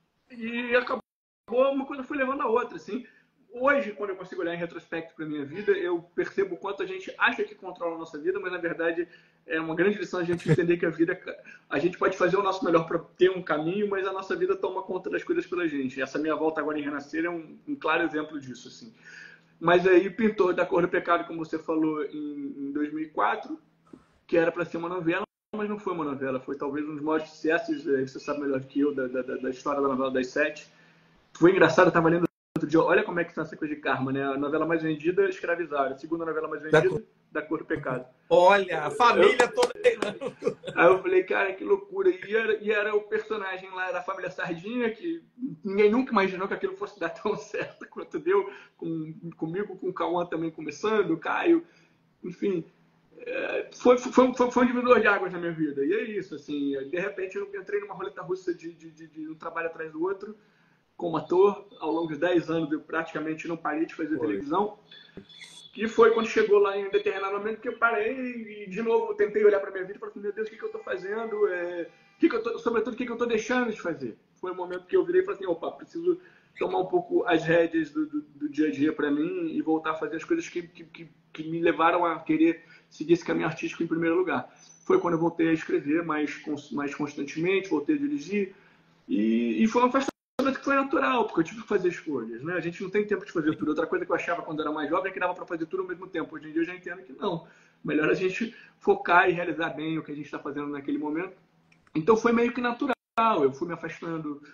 E acabou, uma coisa foi levando a outra, assim. Hoje, quando eu consigo olhar em retrospecto para a minha vida, eu percebo o quanto a gente acha que controla a nossa vida, mas na verdade é uma grande lição a gente entender que a gente pode fazer o nosso melhor para ter um caminho, mas a nossa vida toma conta das coisas pela gente. Essa minha volta agora em Renascer é um claro exemplo disso, assim. Mas aí pintou Da Cor do Pecado, como você falou, em 2004, que era para ser uma novela, mas não foi uma novela, foi talvez um dos maiores sucessos, você sabe melhor do que eu, da história da novela das 7. Foi engraçado, eu estava lendo outro dia, olha como é que são essa coisa de karma, né? A novela mais vendida, Escravizada. A segunda novela mais vendida, Da Cor do Pecado. Olha, a família toda. Aí eu falei, cara, que loucura. E era o personagem lá da família Sardinha, que ninguém nunca imaginou que aquilo fosse dar tão certo quanto deu, comigo, com o Cauã também começando, o Caio, enfim. Foi um divisor de águas na minha vida. E é isso, assim, de repente eu entrei numa roleta russa de um trabalho atrás do outro, como ator. Ao longo de 10 anos eu praticamente não parei de fazer televisão. Que foi quando chegou lá em um determinado momento que eu parei e de novo tentei olhar para minha vida e falei, meu Deus, o que eu estou fazendo? Sobretudo, o que eu estou deixando de fazer? Foi um momento que eu virei e falei assim, opa, preciso tomar um pouco as rédeas do dia a dia para mim e voltar a fazer as coisas que me levaram a querer seguir esse caminho artístico em primeiro lugar. Foi quando eu voltei a escrever mais constantemente, voltei a dirigir e foi uma festa que foi natural, porque eu tive que fazer escolhas, né? A gente não tem tempo de fazer tudo. Outra coisa que eu achava quando era mais jovem é que dava para fazer tudo ao mesmo tempo. Hoje em dia eu já entendo que não. melhor a gente focar e realizar bem o que a gente está fazendo naquele momento. Então foi meio que natural, eu fui me afastando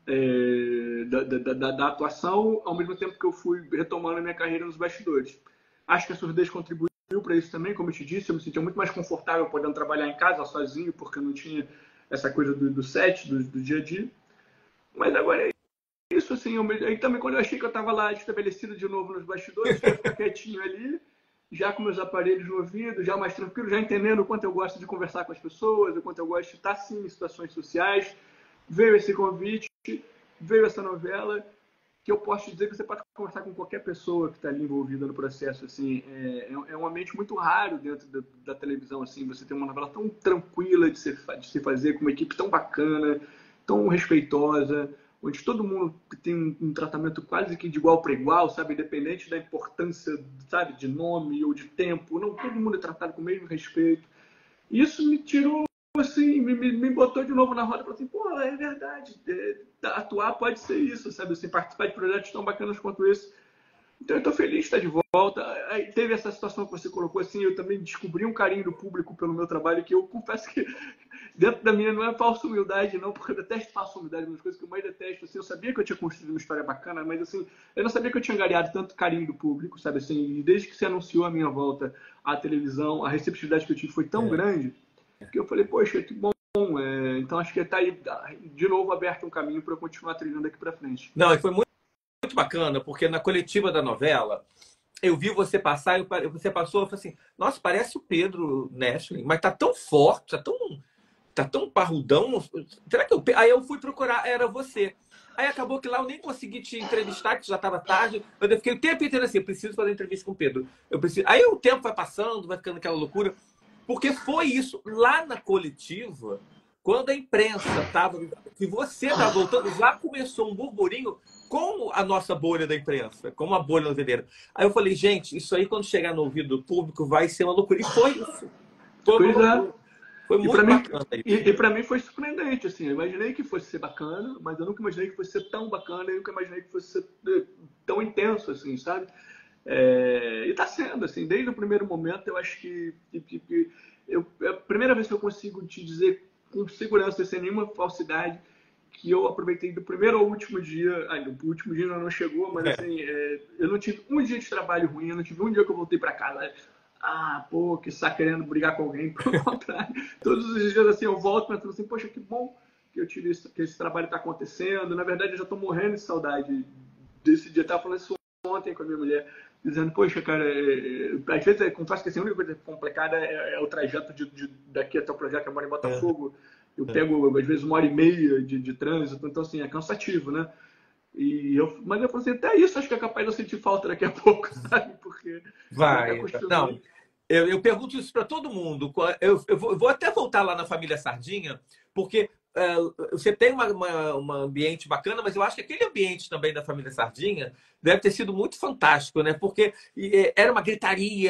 da atuação, ao mesmo tempo que eu fui retomando a minha carreira nos bastidores. Acho que a surdez contribuiu para isso também, como eu te disse, eu me sentia muito mais confortável podendo trabalhar em casa sozinho, porque eu não tinha essa coisa do set, do dia a dia. Mas agora é isso, assim, aí também quando eu achei que eu estava lá estabelecido de novo nos bastidores, eu ia ficar quietinho ali, já com meus aparelhos no ouvido, já mais tranquilo, já entendendo o quanto eu gosto de conversar com as pessoas, o quanto eu gosto de estar, sim, em situações sociais. Veio esse convite, veio essa novela, que eu posso te dizer que você pode conversar com qualquer pessoa que está ali envolvida no processo, assim, é um ambiente muito raro dentro da televisão, assim, você tem uma novela tão tranquila de se fazer, com uma equipe tão bacana, tão respeitosa, onde todo mundo tem um tratamento quase que de igual para igual, sabe, independente da importância, sabe, de nome ou de tempo, não, todo mundo é tratado com o mesmo respeito. Isso me tirou, assim, me botou de novo na roda, falou assim, pô, é verdade, atuar pode ser isso, sabe, assim, participar de projetos tão bacanas quanto esse. Então eu estou feliz de estar de volta. Aí teve essa situação que você colocou, assim, eu também descobri um carinho do público pelo meu trabalho, que eu confesso que dentro da minha não é falsa humildade, não, porque eu detesto falsa humildade, uma das coisas que eu mais detesto, assim, eu sabia que eu tinha construído uma história bacana, mas assim, eu não sabia que eu tinha angariado tanto carinho do público, sabe, assim, e desde que se anunciou a minha volta à televisão, a receptividade que eu tive foi tão grande, que eu falei, poxa, que bom, então acho que está aí, de novo, aberto um caminho para eu continuar trilhando daqui para frente. Não, e foi muito bacana, porque na coletiva da novela, eu vi você passar, você passou, eu falei assim, nossa, parece o Pedro Neschling, mas tá tão forte, tá tão parrudão. Será que Aí eu fui procurar, era você. Aí acabou que lá eu nem consegui te entrevistar, que já estava tarde. Eu fiquei o tempo inteiro assim, eu preciso fazer entrevista com o Pedro. Eu preciso. Aí o tempo vai passando, vai ficando aquela loucura. Porque foi isso, lá na coletiva, quando a imprensa estava, que você estava voltando, já começou um burburinho com a nossa bolha da imprensa, como a bolha noveleira. Aí eu falei, gente, isso aí quando chegar no ouvido do público vai ser uma loucura. E foi isso. Foi uma Pois é. loucura. Foi muito bacana isso. E para mim foi surpreendente, assim, eu imaginei que fosse ser bacana, mas eu nunca imaginei que fosse ser tão bacana, eu nunca imaginei que fosse ser tão intenso, assim, sabe? E está sendo, assim, desde o primeiro momento, eu acho que é a primeira vez que eu consigo te dizer com segurança, sem nenhuma falsidade, que eu aproveitei do primeiro ao último dia, o último dia não chegou, mas assim, eu não tive um dia de trabalho ruim, eu não tive um dia que eu voltei para casa, pô, que saco, querendo brigar com alguém, pelo contrário, todos os dias assim, eu volto pensando assim, poxa, que bom que eu tive isso, que esse trabalho está acontecendo, na verdade eu já estou morrendo de saudade desse dia, eu estava falando isso ontem com a minha mulher, dizendo, poxa, cara, às vezes, confesso que assim, a única coisa complicada é o trajeto daqui até o projeto, que eu moro em Botafogo, eu pego, às vezes, 1h30 de trânsito, então, assim, é cansativo, né? Mas eu falei assim, até isso acho que é capaz de eu sentir falta daqui a pouco, sabe? Porque vai. Não, eu pergunto isso para todo mundo. Eu vou até voltar lá na família Sardinha, porque você tem um ambiente bacana, mas eu acho que aquele ambiente também da família Sardinha deve ter sido muito fantástico, né? Porque era uma gritaria,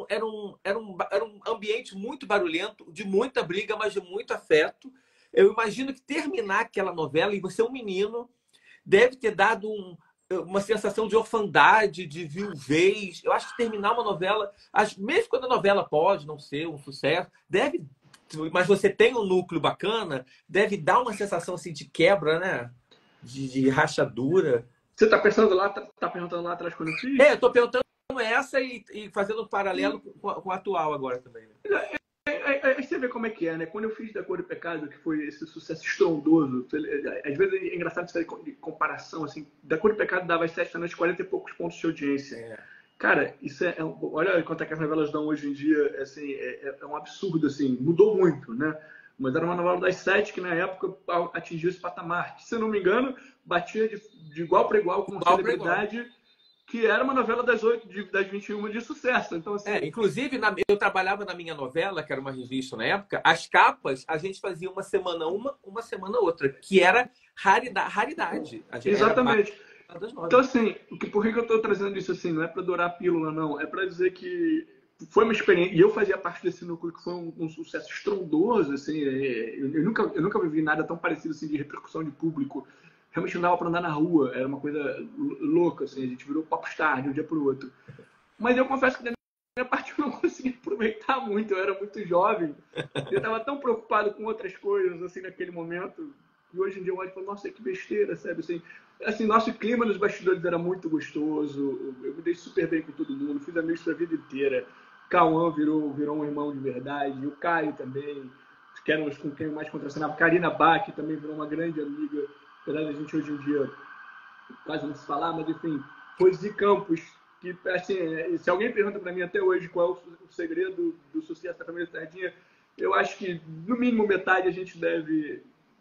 era um ambiente muito barulhento, de muita briga, mas de muito afeto. Eu imagino que terminar aquela novela, e você é um menino, deve ter dado uma sensação de orfandade, de viuvez. Eu acho que terminar uma novela, mesmo quando a novela pode não ser um sucesso, mas você tem um núcleo bacana, deve dar uma sensação assim de quebra, né? De rachadura. Você está pensando lá, tá perguntando lá atrás quando eu fiz? Eu estou perguntando essa e fazendo um paralelo com o atual agora também. Né? Aí você vê como é que é, né? Quando eu fiz Da Cor do Pecado, que foi esse sucesso estrondoso, às vezes é engraçado fazer de comparação, assim, Da Cor do Pecado dava às 7 da noite 40 e poucos pontos de audiência. Cara, isso olha quanto é que as novelas dão hoje em dia, assim, é um absurdo, assim, mudou muito, né? Mas era uma novela das 7 que na época atingiu esse patamar, que, se eu não me engano, batia de igual para igual com Celebridade, que era uma novela das 8, das 21 de sucesso. Então, assim... inclusive, eu trabalhava na minha novela, que era uma revista na época, as capas a gente fazia uma semana uma semana outra, que era raridade. Exatamente. Então, assim, por que eu estou trazendo isso assim? Não é para dourar a pílula, não. É para dizer que foi uma experiência, e eu fazia parte desse núcleo que foi um sucesso estrondoso, assim, eu nunca vivi nada tão parecido assim, de repercussão de público. Realmente não dava para andar na rua, era uma coisa louca, assim, a gente virou popstar de um dia para o outro. Mas eu confesso que parte eu não conseguia aproveitar muito, eu era muito jovem. Eu estava tão preocupado com outras coisas, assim, naquele momento. E hoje em dia eu olho e falo, nossa, que besteira, sabe? Assim, nosso clima nos bastidores era muito gostoso. Eu me dei super bem com todo mundo, fiz amigos a vida inteira. Cauã virou um irmão de verdade. O Caio também, que eram os com quem eu mais contracenava. Karina Bach também virou uma grande amiga. Apesar da gente hoje em dia quase não se falar, mas enfim. Rosy Campos, que, assim, se alguém pergunta para mim até hoje qual é o segredo do sucesso da família Sardinha, eu acho que, no mínimo, metade a gente deve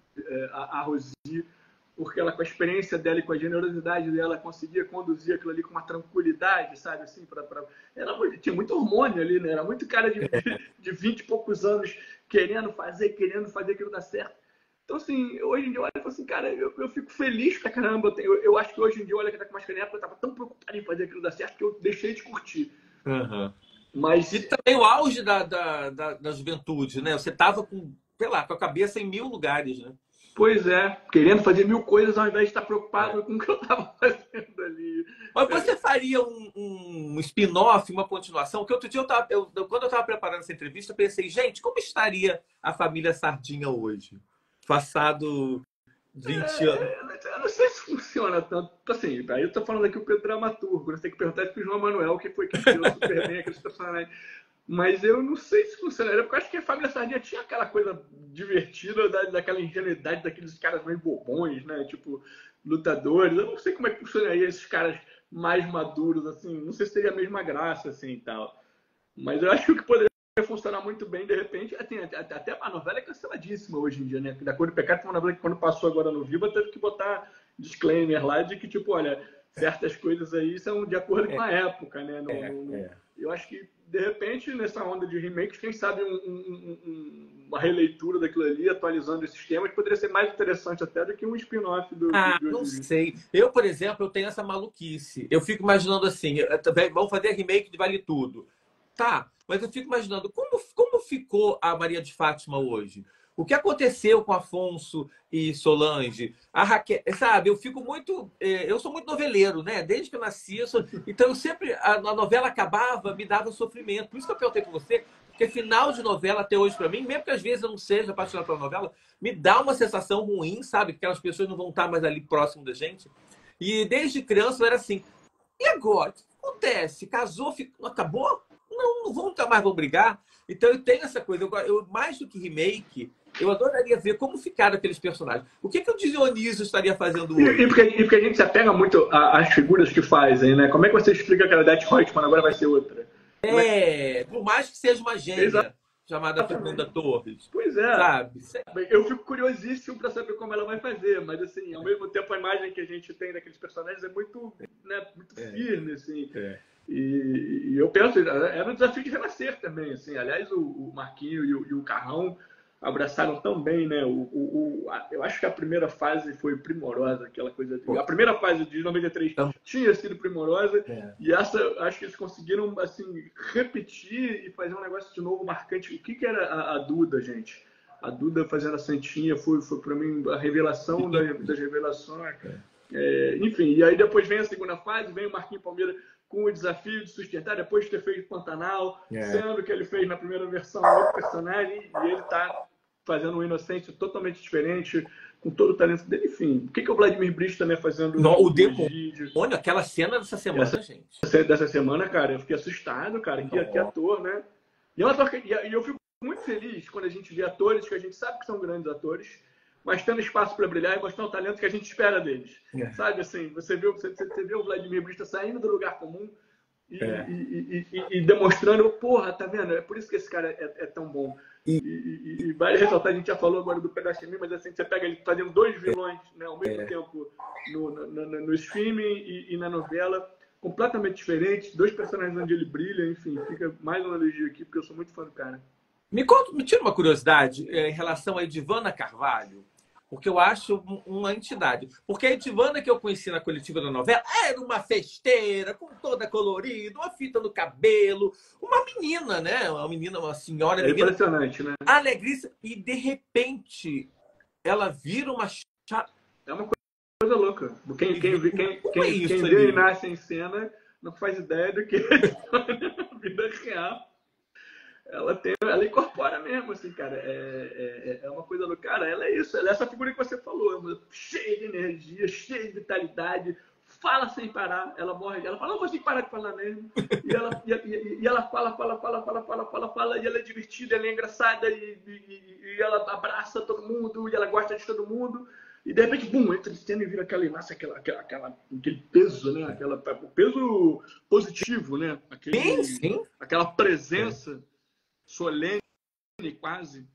a Rosy, porque ela, com a experiência dela e com a generosidade dela, conseguia conduzir aquilo ali com uma tranquilidade, sabe? Assim, ela tinha muito hormônio ali, né? Era muito cara de 20 e poucos anos querendo fazer aquilo dar certo. Então, assim, hoje em dia eu olho e falo assim, cara, eu fico feliz pra caramba. Eu acho que hoje em dia, olha que tá com mais caneca, eu tava tão preocupado em fazer aquilo dar certo que eu deixei de curtir. Uhum. Mas... E também o auge da juventude, né? Você tava com, sei lá, com a cabeça em 1000 lugares, né? Pois é, querendo fazer 1000 coisas ao invés de estar preocupado com o que eu tava fazendo ali. Mas você faria um spin-off, uma continuação? Que outro dia, quando eu estava preparando essa entrevista, eu pensei, gente, como estaria a família Sardinha hoje? Passado 20 anos. Eu não sei se funciona tanto. Assim, aí eu tô falando aqui o Pedro Dramaturgo, você tem que perguntar isso pro João Manuel, que foi quem criou super bem aqueles personagens. Mas eu não sei se funcionaria, porque eu acho que a família Sardinha tinha aquela coisa divertida, daquela ingenuidade daqueles caras meio bobões, né? Tipo, lutadores. Eu não sei como é que funcionaria esses caras mais maduros, assim. Não sei se teria a mesma graça, assim, e tal. Mas eu acho que o que poderia funcionar muito bem, de repente, até a novela é canceladíssima hoje em dia, né? Da Cor do Pecado foi uma novela que, quando passou agora no Viva, teve que botar disclaimer lá de que, tipo, olha, certas coisas aí são de acordo com a época, né? Eu acho que, de repente, nessa onda de remakes, quem sabe uma releitura daquilo ali, atualizando esses temas, poderia ser mais interessante até do que um spin-off do não sei. Eu, por exemplo, eu tenho essa maluquice. Eu fico imaginando assim, vamos fazer remake de Vale Tudo. Tá, mas eu fico imaginando como ficou a Maria de Fátima hoje? O que aconteceu com Afonso e Solange? A Raquel, sabe, eu fico muito. Eu sou muito noveleiro, né? Desde que eu nasci, então eu sempre. A novela acabava, me dava sofrimento. Por isso que eu perguntei com você, porque final de novela até hoje, para mim, mesmo que às vezes eu não seja apaixonado pela novela, me dá uma sensação ruim, sabe? Que aquelas pessoas não vão estar mais ali próximo da gente. E desde criança eu era assim. E agora? O que acontece? Casou, acabou? Não vão nunca mais vão brigar. Então eu tenho essa coisa. Eu mais do que remake, eu adoraria ver como ficaram aqueles personagens. O que o Dionísio estaria fazendo hoje? E porque a gente se apega muito às figuras que fazem, né? Como é que você explica que a Odete Roitman agora vai ser outra? Por mais que seja uma gêmea chamada Fernanda Torres. Pois é. Sabe? Eu fico curiosíssimo para saber como ela vai fazer, mas assim, ao mesmo tempo a imagem que a gente tem daqueles personagens é muito, né, muito firme, assim. E eu penso, era um desafio de renascer também, assim. Aliás, o Marquinho e o Carrão abraçaram tão bem, né? Eu acho que a primeira fase foi primorosa, aquela coisa. A primeira fase de 93 tinha sido primorosa, e essa, acho que eles conseguiram, assim, repetir e fazer um negócio de novo marcante. O que era a Duda, gente? A Duda fazendo a Santinha foi para mim a revelação das revelações. Enfim, e aí depois vem a segunda fase, vem o Marquinhos Palmeira com o desafio de sustentar, depois de ter feito Pantanal, sendo que ele fez na primeira versão outro personagem, e ele está fazendo um Inocente totalmente diferente, com todo o talento dele. Enfim, o que o Vladimir Brito também fazendo o Demônio, aquela cena dessa semana, gente. Dessa semana, cara, eu fiquei assustado, cara, que ator, né? E eu fico muito feliz quando a gente vê atores que a gente sabe que são grandes atores, mas tendo espaço para brilhar e mostrar o talento que a gente espera deles. Sabe, assim, você vê o Vladimir Brito saindo do lugar comum e demonstrando, porra, tá vendo? É por isso que esse cara é tão bom. E vale ressaltar, a gente já falou agora do Pedacinho, mas assim, você pega ele fazendo dois vilões, né, ao mesmo tempo no streaming e na novela, completamente diferentes, dois personagens onde ele brilha, enfim, fica mais um elogio aqui, porque eu sou muito fã do cara. Me tira uma curiosidade em relação a Edivana Carvalho, porque eu acho uma entidade. Porque a Edivana que eu conheci na coletiva da novela era uma festeira, com toda colorida, uma fita no cabelo, uma menina, né? Uma senhora menina. Impressionante, né? Alegríssima. E, de repente, ela vira uma É uma coisa louca. Quem vê e nasce em cena não faz ideia do que a vida real. Ela incorpora mesmo, assim, cara. É uma coisa do cara, ela é isso, ela é essa figura que você falou, cheia de energia, cheia de vitalidade, fala sem parar, ela morre, ela fala, não vou sem parar de falar mesmo. E ela fala, e ela é divertida, ela é engraçada, e ela abraça todo mundo, e ela gosta de todo mundo. E de repente, bum, entra em cena e vira aquela massa, aquele peso, né? O peso positivo, né? Sim. Aquela presença solene quase.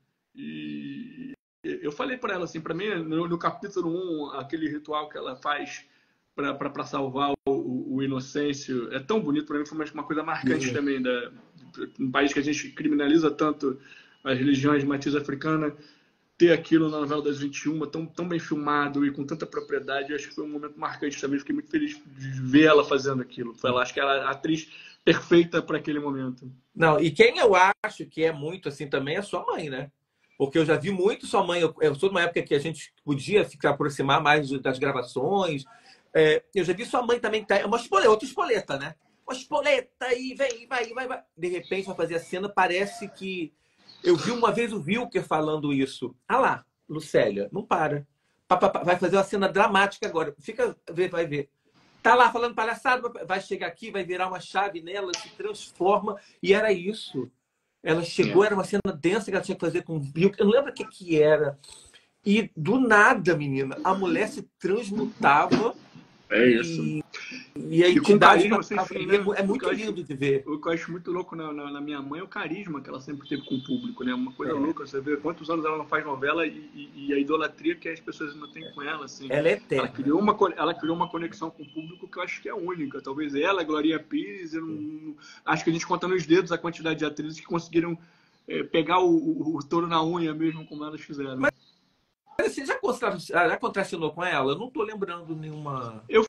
E eu falei para ela assim, para mim, no capítulo 1, aquele ritual que ela faz para salvar o Inocêncio é tão bonito. Para mim foi uma coisa marcante também um país que a gente criminaliza tanto as religiões de matriz africana. Ter aquilo na novela das 21, tão bem filmado e com tanta propriedade, eu acho que foi um momento marcante também. Fiquei muito feliz de ver ela fazendo aquilo. Acho que ela é a atriz perfeita para aquele momento. Não, e quem eu acho que é muito assim também é sua mãe, né? Porque eu já vi muito sua mãe. Eu sou numa época que a gente podia se aproximar mais das gravações. Eu já vi sua mãe também. É uma espoleta, outra espoleta, né? Uma espoleta e vem, vai. De repente, vai fazer a cena, parece que. Eu vi uma vez o Wilker falando isso. Ah lá, Lucélia, não para. Vai fazer uma cena dramática agora. Vai ver. Tá lá falando palhaçada, vai chegar aqui, vai virar uma chave nela, se transforma. E era isso. Ela chegou, era uma cena densa que ela tinha que fazer com o Wilker. Eu não lembro o que era. E do nada, menina, a mulher se transmutava. É isso. E a entidade é muito lindo de ver. O que eu acho muito louco na minha mãe é o carisma que ela sempre teve com o público, né? Uma coisa louca, você vê quantos anos ela não faz novela e a idolatria que as pessoas não têm com ela, assim. Ela é eterna. Ela criou uma conexão com o público que eu acho que é única. Talvez ela, Gloria Pires, acho que a gente conta nos dedos a quantidade de atrizes que conseguiram pegar o touro na unha mesmo, como elas fizeram. Mas você já contracenou com ela? Eu não tô lembrando nenhuma. Eu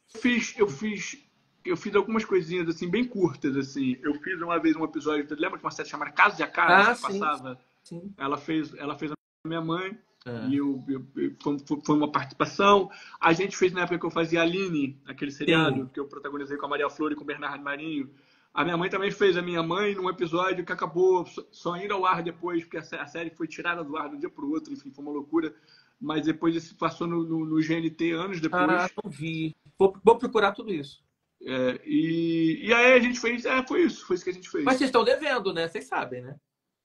fiz algumas coisinhas assim bem curtas assim. Eu fiz uma vez um episódio, lembra de uma série chamada Caso de Acaso que passava? Sim. Ela fez a minha mãe e foi uma participação. A gente fez na época que eu fazia Aline, aquele seriado que eu protagonizei com a Maria Flor e com o Bernardo Marinho. A minha mãe também fez a minha mãe num episódio que acabou só indo ao ar depois, porque a série foi tirada do ar de um dia para o outro, enfim, foi uma loucura. Mas depois isso passou no GNT anos depois. Não vi. Vou procurar tudo isso. E aí a gente fez. Foi isso que a gente fez. Mas vocês estão devendo, né? Vocês sabem, né?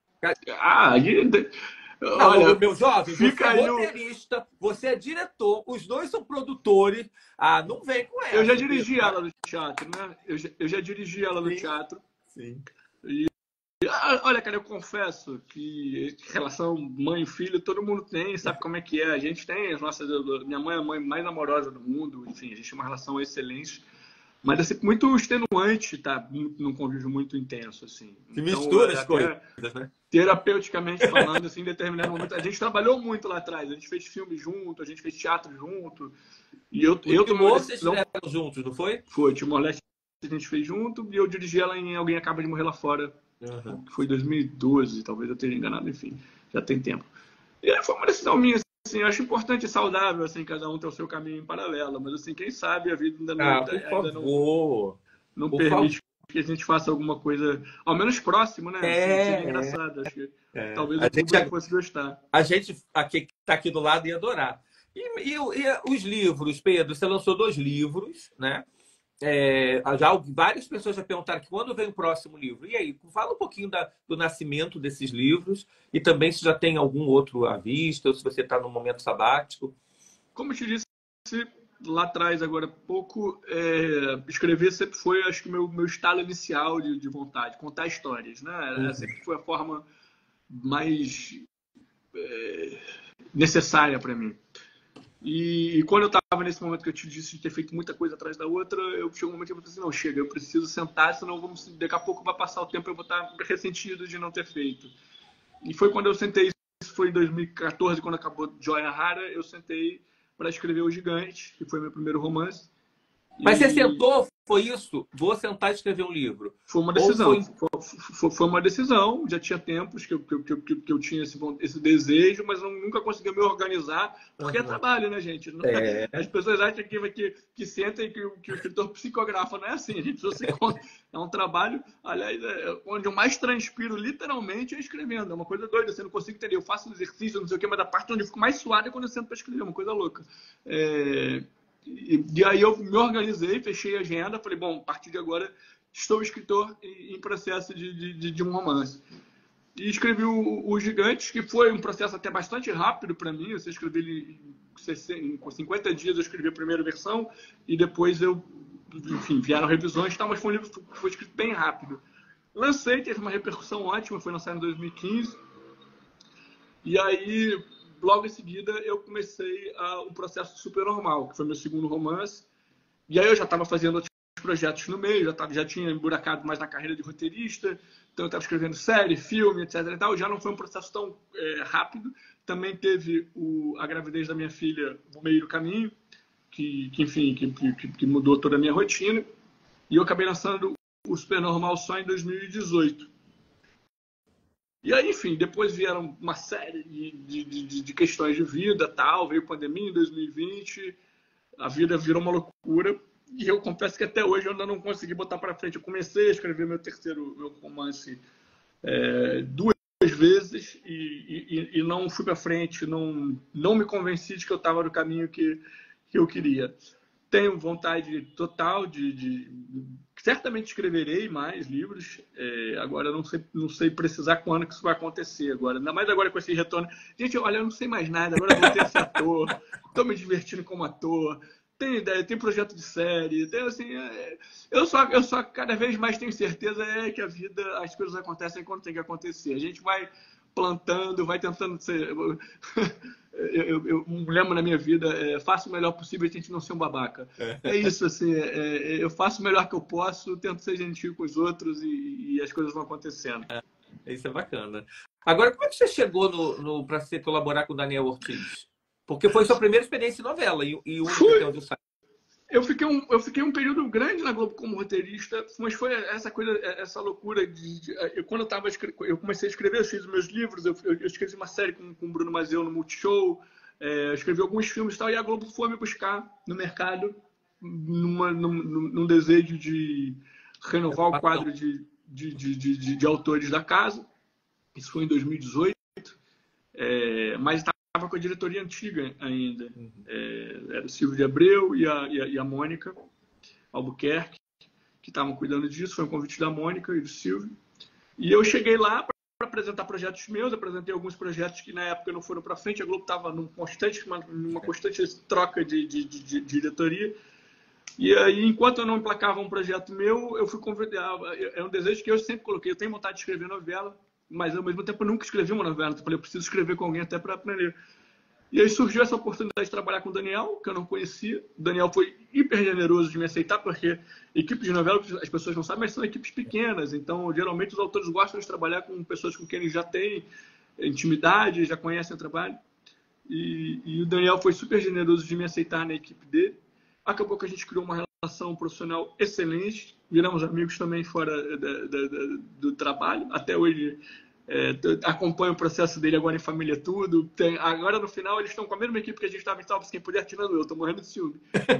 Olha, meu jovem, fica você é roteirista, você é diretor, os dois são produtores. Não vem com ela. Eu já dirigi ela no teatro, né? Eu já dirigi ela no teatro. Sim. Olha, cara, eu confesso que relação mãe e filho, todo mundo tem, sabe como é que é. A gente tem as nossas. Minha mãe é a mãe mais amorosa do mundo, enfim, a gente tem uma relação excelente. Mas é sempre muito extenuante, tá? Num convívio muito intenso, assim. Que mistura as coisas, né? Terapeuticamente falando, assim, em determinado momento. A gente trabalhou muito lá atrás, a gente fez filme junto, a gente fez teatro junto. E eu vocês fizeram juntos, não foi? Foi, Timor-Leste a gente fez junto e eu dirigi ela em Alguém Acaba de Morrer Lá Fora. Que foi em 2012, talvez eu tenha enganado, enfim, já tem tempo. E aí foi uma decisão minha, assim, eu acho importante e saudável, assim, cada um ter o seu caminho em paralelo, mas assim, quem sabe a vida ainda não permite que a gente faça alguma coisa, ao menos próximo, né? Seria engraçado, acho que talvez o público fosse gostar. A gente aqui, que está aqui do lado ia adorar. E os livros, Pedro, você lançou 2 livros, né? Várias pessoas já perguntaram que quando vem o próximo livro. E aí, fala um pouquinho do nascimento desses livros e também se já tem algum outro à vista ou se você está no momento sabático. Como eu te disse lá atrás, agora há pouco, escrever sempre foi, acho que, meu estalo inicial de vontade, contar histórias, né? Sempre foi a forma mais necessária para mim. E quando eu estava nesse momento que eu te disse de ter feito muita coisa atrás da outra, chegou um momento que eu falei assim, não, chega, eu preciso sentar, senão daqui a pouco vai passar o tempo e eu vou estar ressentido de não ter feito. E foi quando eu sentei, isso foi em 2014, quando acabou Joia Rara, eu sentei para escrever O Gigante, que foi meu primeiro romance. Mas você sentou, foi isso? Vou sentar e escrever um livro. Foi uma Ou decisão. foi... Foi uma decisão. Já tinha tempos que eu tinha esse desejo, mas eu nunca conseguia me organizar, porque é Uhum. trabalho, né, gente? As pessoas acham que senta e que o escritor psicografa. Não é assim, a gente precisa se conta. É um trabalho, aliás, onde eu mais transpiro literalmente é escrevendo. É uma coisa doida, você não consegue entender. Eu faço um exercício, não sei o quê, mas a parte onde eu fico mais suado é quando eu sento para escrever, é uma coisa louca. E aí eu me organizei, fechei a agenda, falei, bom, a partir de agora estou escritor em processo de um romance. E escrevi o Gigantes, que foi um processo até bastante rápido para mim. Eu escrevi ele com 50 dias, eu escrevi a primeira versão e depois enfim, vieram revisões e tal, mas foi um livro que foi escrito bem rápido. Lancei, teve uma repercussão ótima, foi lançado em 2015. E aí, logo em seguida, eu comecei um processo super normal, que foi meu segundo romance. E aí eu já estava fazendo outros projetos no meio, já tinha emburacado mais na carreira de roteirista, então eu estava escrevendo série, filme, etc. E tal. Já não foi um processo tão rápido. Também teve a gravidez da minha filha no meio do caminho, enfim, que mudou toda a minha rotina. E eu acabei lançando o Supernormal só em 2018. E aí, enfim, depois vieram uma série de questões de vida, tal, veio pandemia em 2020, a vida virou uma loucura, e eu confesso que até hoje eu ainda não consegui botar para frente. Eu comecei a escrever meu romance duas vezes e não fui para frente, não me convenci de que eu estava no caminho que eu queria. Tenho vontade total certamente escreverei mais livros. Agora eu não sei precisar quando que isso vai acontecer agora. Ainda mais agora com esse retorno. Gente, olha, eu não sei mais nada. Agora eu voltei a ser ator. Estou me divertindo como ator. Tenho ideia, tenho projeto de série. Tenho, assim, eu só cada vez mais tenho certeza que a vida, as coisas acontecem quando tem que acontecer. A gente vai plantando, vai tentando ser... Eu lembro na minha vida, faço o melhor possível e tente não ser um babaca. É isso, assim, eu faço o melhor que eu posso, tento ser gentil com os outros e as coisas vão acontecendo. Isso é bacana. Agora, como é que você chegou para você colaborar com o Daniel Ortiz? Porque foi sua primeira experiência em novela e única até onde eu saí. Eu fiquei um período grande na Globo como roteirista, mas foi essa coisa, essa loucura quando eu comecei a escrever, eu fiz meus livros, eu escrevi uma série com o Bruno Mazzeo no Multishow, eu escrevi alguns filmes e tal, e a Globo foi me buscar no mercado num desejo de renovar o quadro de autores da casa. Isso foi em 2018, mas estava com a diretoria antiga ainda. Era o Silvio de Abreu e a Mônica Albuquerque, que estavam cuidando disso. Foi um convite da Mônica e do Silvio. E eu cheguei lá para apresentar projetos meus. Apresentei alguns projetos que na época não foram para frente. A Globo estava numa constante troca de diretoria. E aí, enquanto eu não emplacava um projeto meu, eu fui convidado. É um desejo que eu sempre coloquei. Eu tenho vontade de escrever novela, mas ao mesmo tempo eu nunca escrevi uma novela. Então eu falei, eu preciso escrever com alguém até para aprender. E aí surgiu essa oportunidade de trabalhar com o Daniel, que eu não conhecia. O Daniel foi hiper generoso de me aceitar, porque equipe de novela, as pessoas não sabem, mas são equipes pequenas. Então, geralmente, os autores gostam de trabalhar com pessoas com quem eles já têm intimidade, já conhecem o trabalho. E o Daniel foi super generoso de me aceitar na equipe dele. Acabou que a gente criou uma relação profissional excelente. Viramos amigos também fora do trabalho. Até hoje... acompanho o processo dele agora em Família Tudo. Agora no final eles estão com a mesma equipe que a gente estava em Salve, quem puder tirando eu, estou morrendo de ciúme.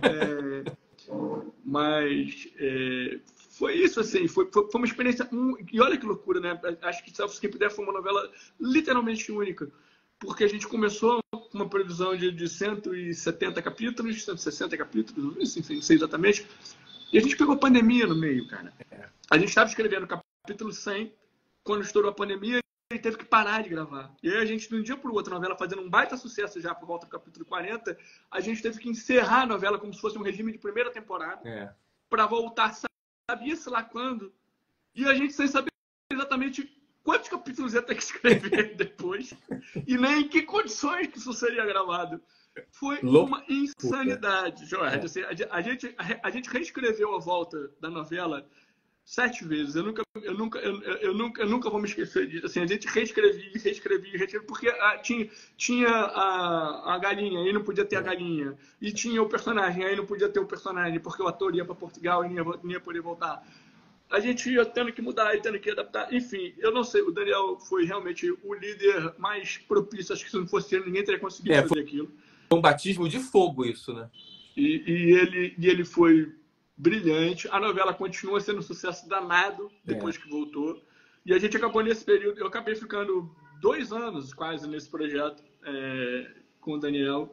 Mas foi isso, assim, foi uma experiência. E olha que loucura, né? Acho que Salve, quem puder foi uma novela literalmente única, porque a gente começou com uma previsão de 170 capítulos, 160 capítulos, enfim, não sei exatamente, e a gente pegou pandemia no meio, cara. A gente estava escrevendo o capítulo 100. Quando estourou a pandemia, ele teve que parar de gravar. E aí a gente, de um dia para o outro, a novela fazendo um baita sucesso já por volta do capítulo 40, a gente teve que encerrar a novela como se fosse um regime de primeira temporada para voltar, sabia-se lá quando. E a gente sem saber exatamente quantos capítulos ia ter que escrever depois e nem em que condições que isso seria gravado. Foi uma insanidade, Jorge. Assim, a gente reescreveu a volta da novela 7 vezes. Eu nunca vou me esquecer disso. Assim, a gente reescrevia, porque tinha a galinha, aí não podia ter a galinha. E tinha o personagem, aí não podia ter o personagem, porque o ator ia para Portugal e não ia poder voltar. A gente ia tendo que mudar e tendo que adaptar. Enfim, eu não sei, o Daniel foi realmente o líder mais propício. Acho que se não fosse ele, ninguém teria conseguido fazer aquilo. Foi um batismo de fogo isso, né? E ele foi brilhante. A novela continua sendo um sucesso danado depois que voltou. E a gente acabou nesse período. Eu acabei ficando 2 anos quase nesse projeto com o Daniel,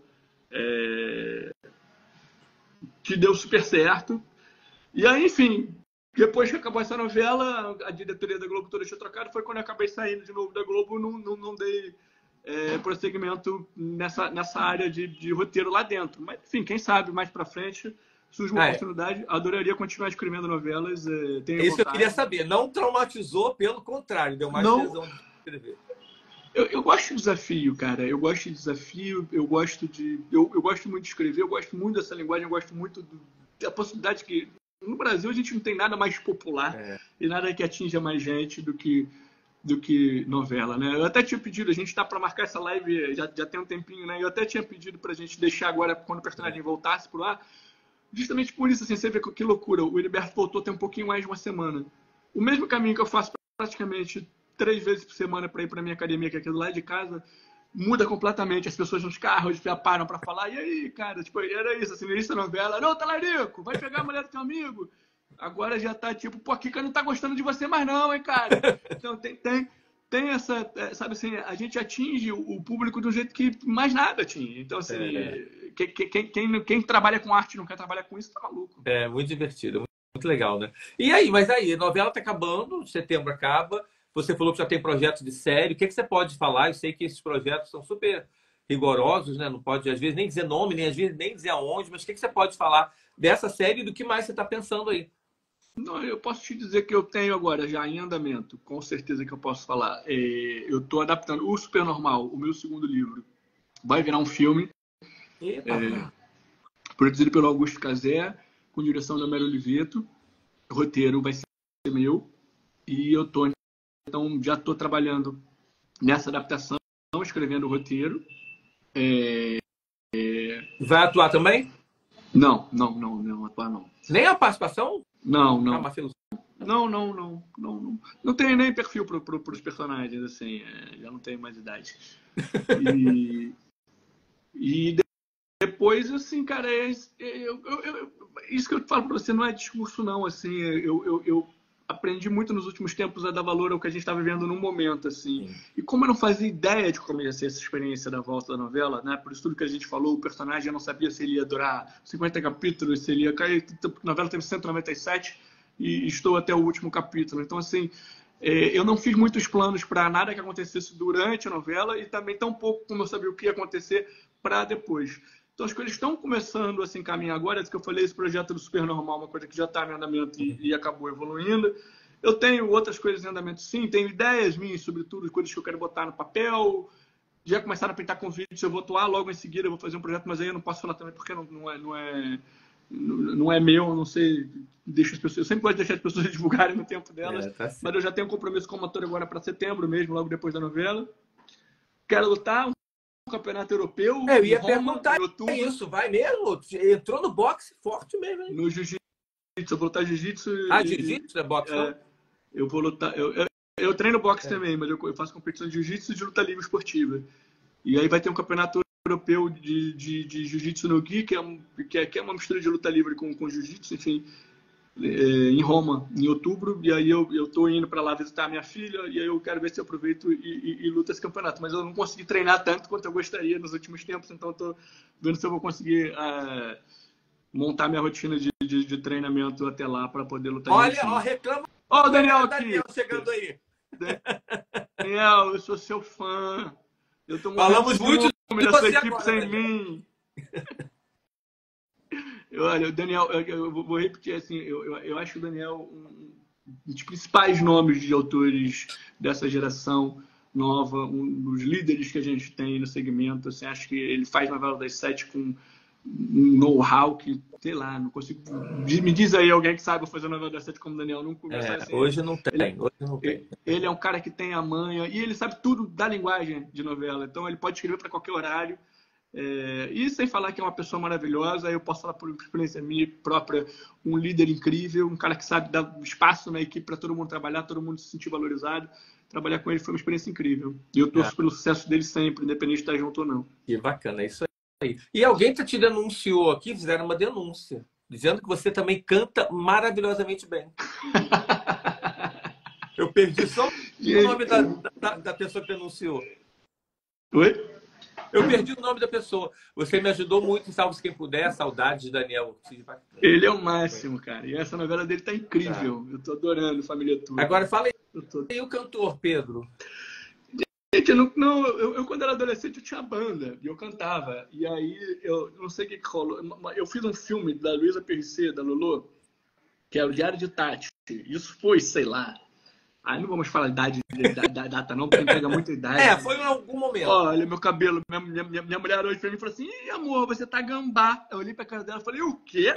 que deu super certo. E aí, enfim, depois que acabou essa novela, a diretoria da Globo toda tinha trocado. Foi quando eu acabei saindo de novo da Globo. Não dei prosseguimento nessa área de roteiro lá dentro. Mas, enfim, quem sabe mais pra frente surge uma oportunidade. Adoraria continuar escrevendo novelas. Tenho Isso vontade. eu queria saber. Não traumatizou, pelo contrário, deu mais tesão de escrever. Eu gosto de desafio, cara. Eu gosto de desafio. Eu gosto muito de escrever. Eu gosto muito dessa linguagem. Eu gosto muito da possibilidade que no Brasil a gente não tem nada mais popular e nada que atinja mais gente do que novela, né? Eu até tinha pedido, a gente está para marcar essa live já tem um tempinho, né? Eu até tinha pedido para a gente deixar agora quando o personagem voltasse por lá. Justamente por isso, assim, você vê que loucura. O Heriberto voltou tem um pouquinho mais de uma semana. O mesmo caminho que eu faço praticamente 3 vezes por semana para ir para minha academia, que é aqui do lado de casa, muda completamente. As pessoas nos carros já param para falar. E aí, cara? Tipo, era isso, assim, no início da novela. Não, talarico, vai pegar a mulher do teu amigo. Agora já tá tipo, pô, a Kika não tá gostando de você mais não, hein, cara? Então tem essa, sabe assim, a gente atinge o público de um jeito que mais nada atinge. Então, assim, quem trabalha com arte e não quer trabalhar com isso, tá maluco. É, muito divertido, muito legal, né? E aí, mas aí, a novela tá acabando, setembro acaba, você falou que já tem projetos de série, o que você pode falar? Eu sei que esses projetos são super rigorosos, né? Não pode, às vezes, nem dizer nome, nem às vezes nem dizer aonde, mas o que você pode falar dessa série e do que mais você tá pensando aí? Não, eu posso te dizer que eu tenho agora já em andamento, com certeza que eu posso falar. Eu estou adaptando o Supernormal, o meu segundo livro. Vai virar um filme. Produzido pelo Augusto Cazé, com direção da Mary Oliveto. O roteiro vai ser meu. E eu já estou trabalhando nessa adaptação, escrevendo o roteiro. Vai atuar também? Não, atuar não. Nem a participação? Não. Não tenho nem perfil para os personagens, assim, já não tenho mais idade. E depois, assim, cara, isso que eu falo para você não é discurso, não, assim, eu aprendi muito nos últimos tempos a dar valor ao que a gente está vivendo no momento, assim. E como eu não fazia ideia de como ia ser essa experiência da volta da novela, né? Por isso tudo que a gente falou, o personagem eu não sabia se ele ia durar 50 capítulos, se ele ia cair. A novela teve 197 e estou até o último capítulo. Então, assim, eu não fiz muitos planos para nada que acontecesse durante a novela e também tão pouco como eu sabia o que ia acontecer para depois. Então as coisas estão começando a se encaminhar agora, que eu falei, esse projeto do Supernormal, uma coisa que já está em andamento e acabou evoluindo. Eu tenho outras coisas em andamento, sim, tenho ideias minhas, sobretudo, coisas que eu quero botar no papel. Já começaram a pintar convites, eu vou atuar logo em seguida, eu vou fazer um projeto, mas aí eu não posso falar também porque não é meu, não sei, deixa as pessoas, eu sempre gosto de deixar as pessoas divulgarem no tempo delas, mas eu já tenho um compromisso como ator agora para setembro mesmo, logo depois da novela. Quero lutar campeonato europeu. Eu ia perguntar isso, vai mesmo? Entrou no boxe forte mesmo, hein? No jiu-jitsu, eu vou lutar jiu-jitsu. Jiu-jitsu é boxe? Eu vou lutar. Eu treino boxe também, mas eu faço competição de jiu-jitsu e de luta livre esportiva. E aí vai ter um campeonato europeu de jiu-jitsu no gi, que é uma mistura de luta livre com jiu-jitsu, enfim, em Roma, em outubro, e aí eu tô indo para lá visitar a minha filha, e aí eu quero ver se eu aproveito e luto esse campeonato. Mas eu não consegui treinar tanto quanto eu gostaria nos últimos tempos, então eu tô vendo se eu vou conseguir montar minha rotina de treinamento até lá para poder lutar. Olha, reclama. Ó, o Daniel aqui. Daniel chegando aí. Daniel, eu sou seu fã. Eu tô falamos muito dessa equipe agora, sem mim. Olha, o Daniel, eu vou repetir assim, eu acho o Daniel um dos principais nomes de autores dessa geração nova, um dos líderes que a gente tem no segmento. Assim, acho que ele faz novela das 7 know-how que, sei lá, não consigo. Me diz aí alguém que saiba fazer novela das sete como o Daniel, não conversar assim. Hoje não tem, hoje não tem. Ele é um cara que tem a manha e ele sabe tudo da linguagem de novela, então ele pode escrever para qualquer horário. E sem falar que é uma pessoa maravilhosa, eu posso falar por experiência minha própria, um líder incrível, um cara que sabe dar espaço na equipe para todo mundo trabalhar, todo mundo se sentir valorizado. Trabalhar com ele foi uma experiência incrível. E eu torço pelo sucesso dele sempre, independente de estar junto ou não. Que bacana, é isso aí. E alguém te denunciou aqui, fizeram uma denúncia, dizendo que você também canta maravilhosamente bem. Eu perdi só o nome da pessoa que denunciou. Oi? Eu perdi o nome da pessoa. Você me ajudou muito em Salve-se Quem Puder, saudade de Daniel Ortiz. Ele é o máximo, cara. E essa novela dele tá incrível. Eu tô adorando Família Tudo. Agora fala aí, e o cantor, Pedro? Gente, eu quando era adolescente eu tinha banda e eu cantava. E aí, eu não sei o que rolou. Eu fiz um filme da Luísa Perricê, da Lolo, que é o Diário de Tati. Isso foi, sei lá. Não vamos falar da data não, porque pega muita idade. Foi em algum momento. Olha, meu cabelo. Minha mulher hoje pra mim falou assim: Ih, amor, você tá gambá. Eu olhei pra cara dela e falei: O quê?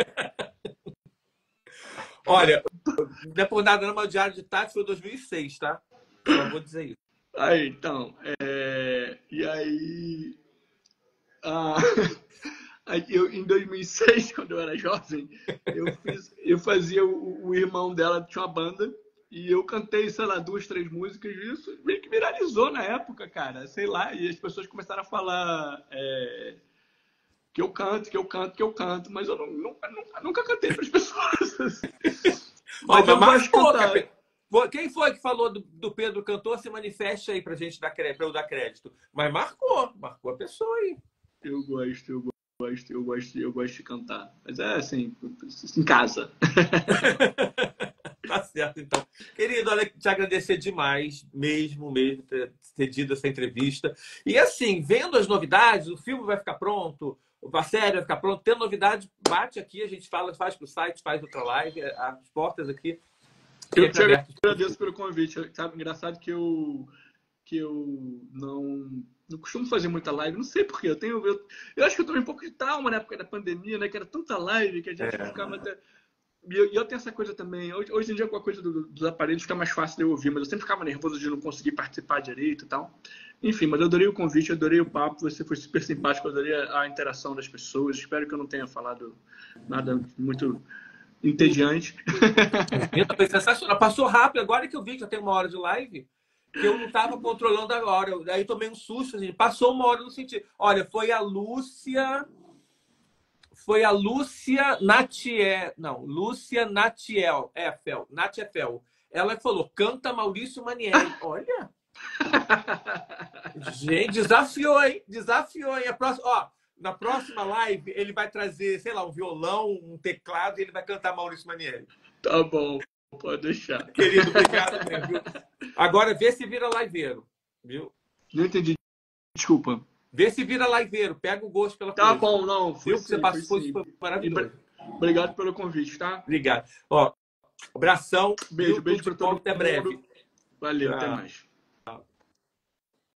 Olha, não é por nada não, mas o Diário de Tati foi 2006, tá? Só vou dizer isso. Aí, então, e aí, em 2006, quando eu era jovem, eu fazia o irmão dela, tinha uma banda, e eu cantei, sei lá, 2, 3 músicas, e isso meio que viralizou na época, cara, sei lá, e as pessoas começaram a falar que eu canto, mas eu nunca cantei para as pessoas. Mas eu gosto de cantar. Quem foi que falou do Pedro Cantor? Se manifeste aí pra gente para eu dar crédito. Mas marcou a pessoa aí. Eu gosto de cantar. Mas é assim, em casa. Tá certo, então. Querido, olha, te agradecer demais, mesmo, ter cedido essa entrevista. E assim, vendo as novidades, o filme vai ficar pronto, a série vai ficar pronto, tendo novidade, bate aqui, a gente faz pro site, faz outra live, as portas aqui. Eu te agradeço pelo convite. Sabe, engraçado que eu não costumo fazer muita live, não sei porquê. Eu acho que eu tomei um pouco de trauma na época da pandemia, né? Que era tanta live que a gente ficava até. E eu tenho essa coisa também. Hoje em dia, com a coisa dos aparelhos, fica mais fácil de eu ouvir, mas eu sempre ficava nervoso de não conseguir participar direito e tal. Enfim, mas eu adorei o convite, adorei o papo, você foi super simpático, eu adorei a interação das pessoas. Espero que eu não tenha falado nada muito entediante. Foi sensacional. Passou rápido, agora que eu vi que já tem 1 hora de live, que eu não estava controlando a hora. Daí tomei um susto, gente. Passou 1 hora no sentido. Olha, foi a Lúcia Natiel. Não, Lúcia Natiel. Natiefel. Ela falou, canta Maurício Manieri. Olha! Gente, desafiou, hein? Na próxima live, ele vai trazer, sei lá, um violão, um teclado e ele vai cantar Maurício Manieri. Tá bom, pode deixar. Querido, obrigado mesmo, viu? Agora, vê se vira liveiro, viu? Não entendi, desculpa. Vê se vira liveiro, pega o gosto pela coisa. Tá bom, não. Viu que você passou, foi maravilhoso. Obrigado pelo convite, tá? Obrigado. Abração. Beijo pra todo mundo. Até breve. Valeu, até mais.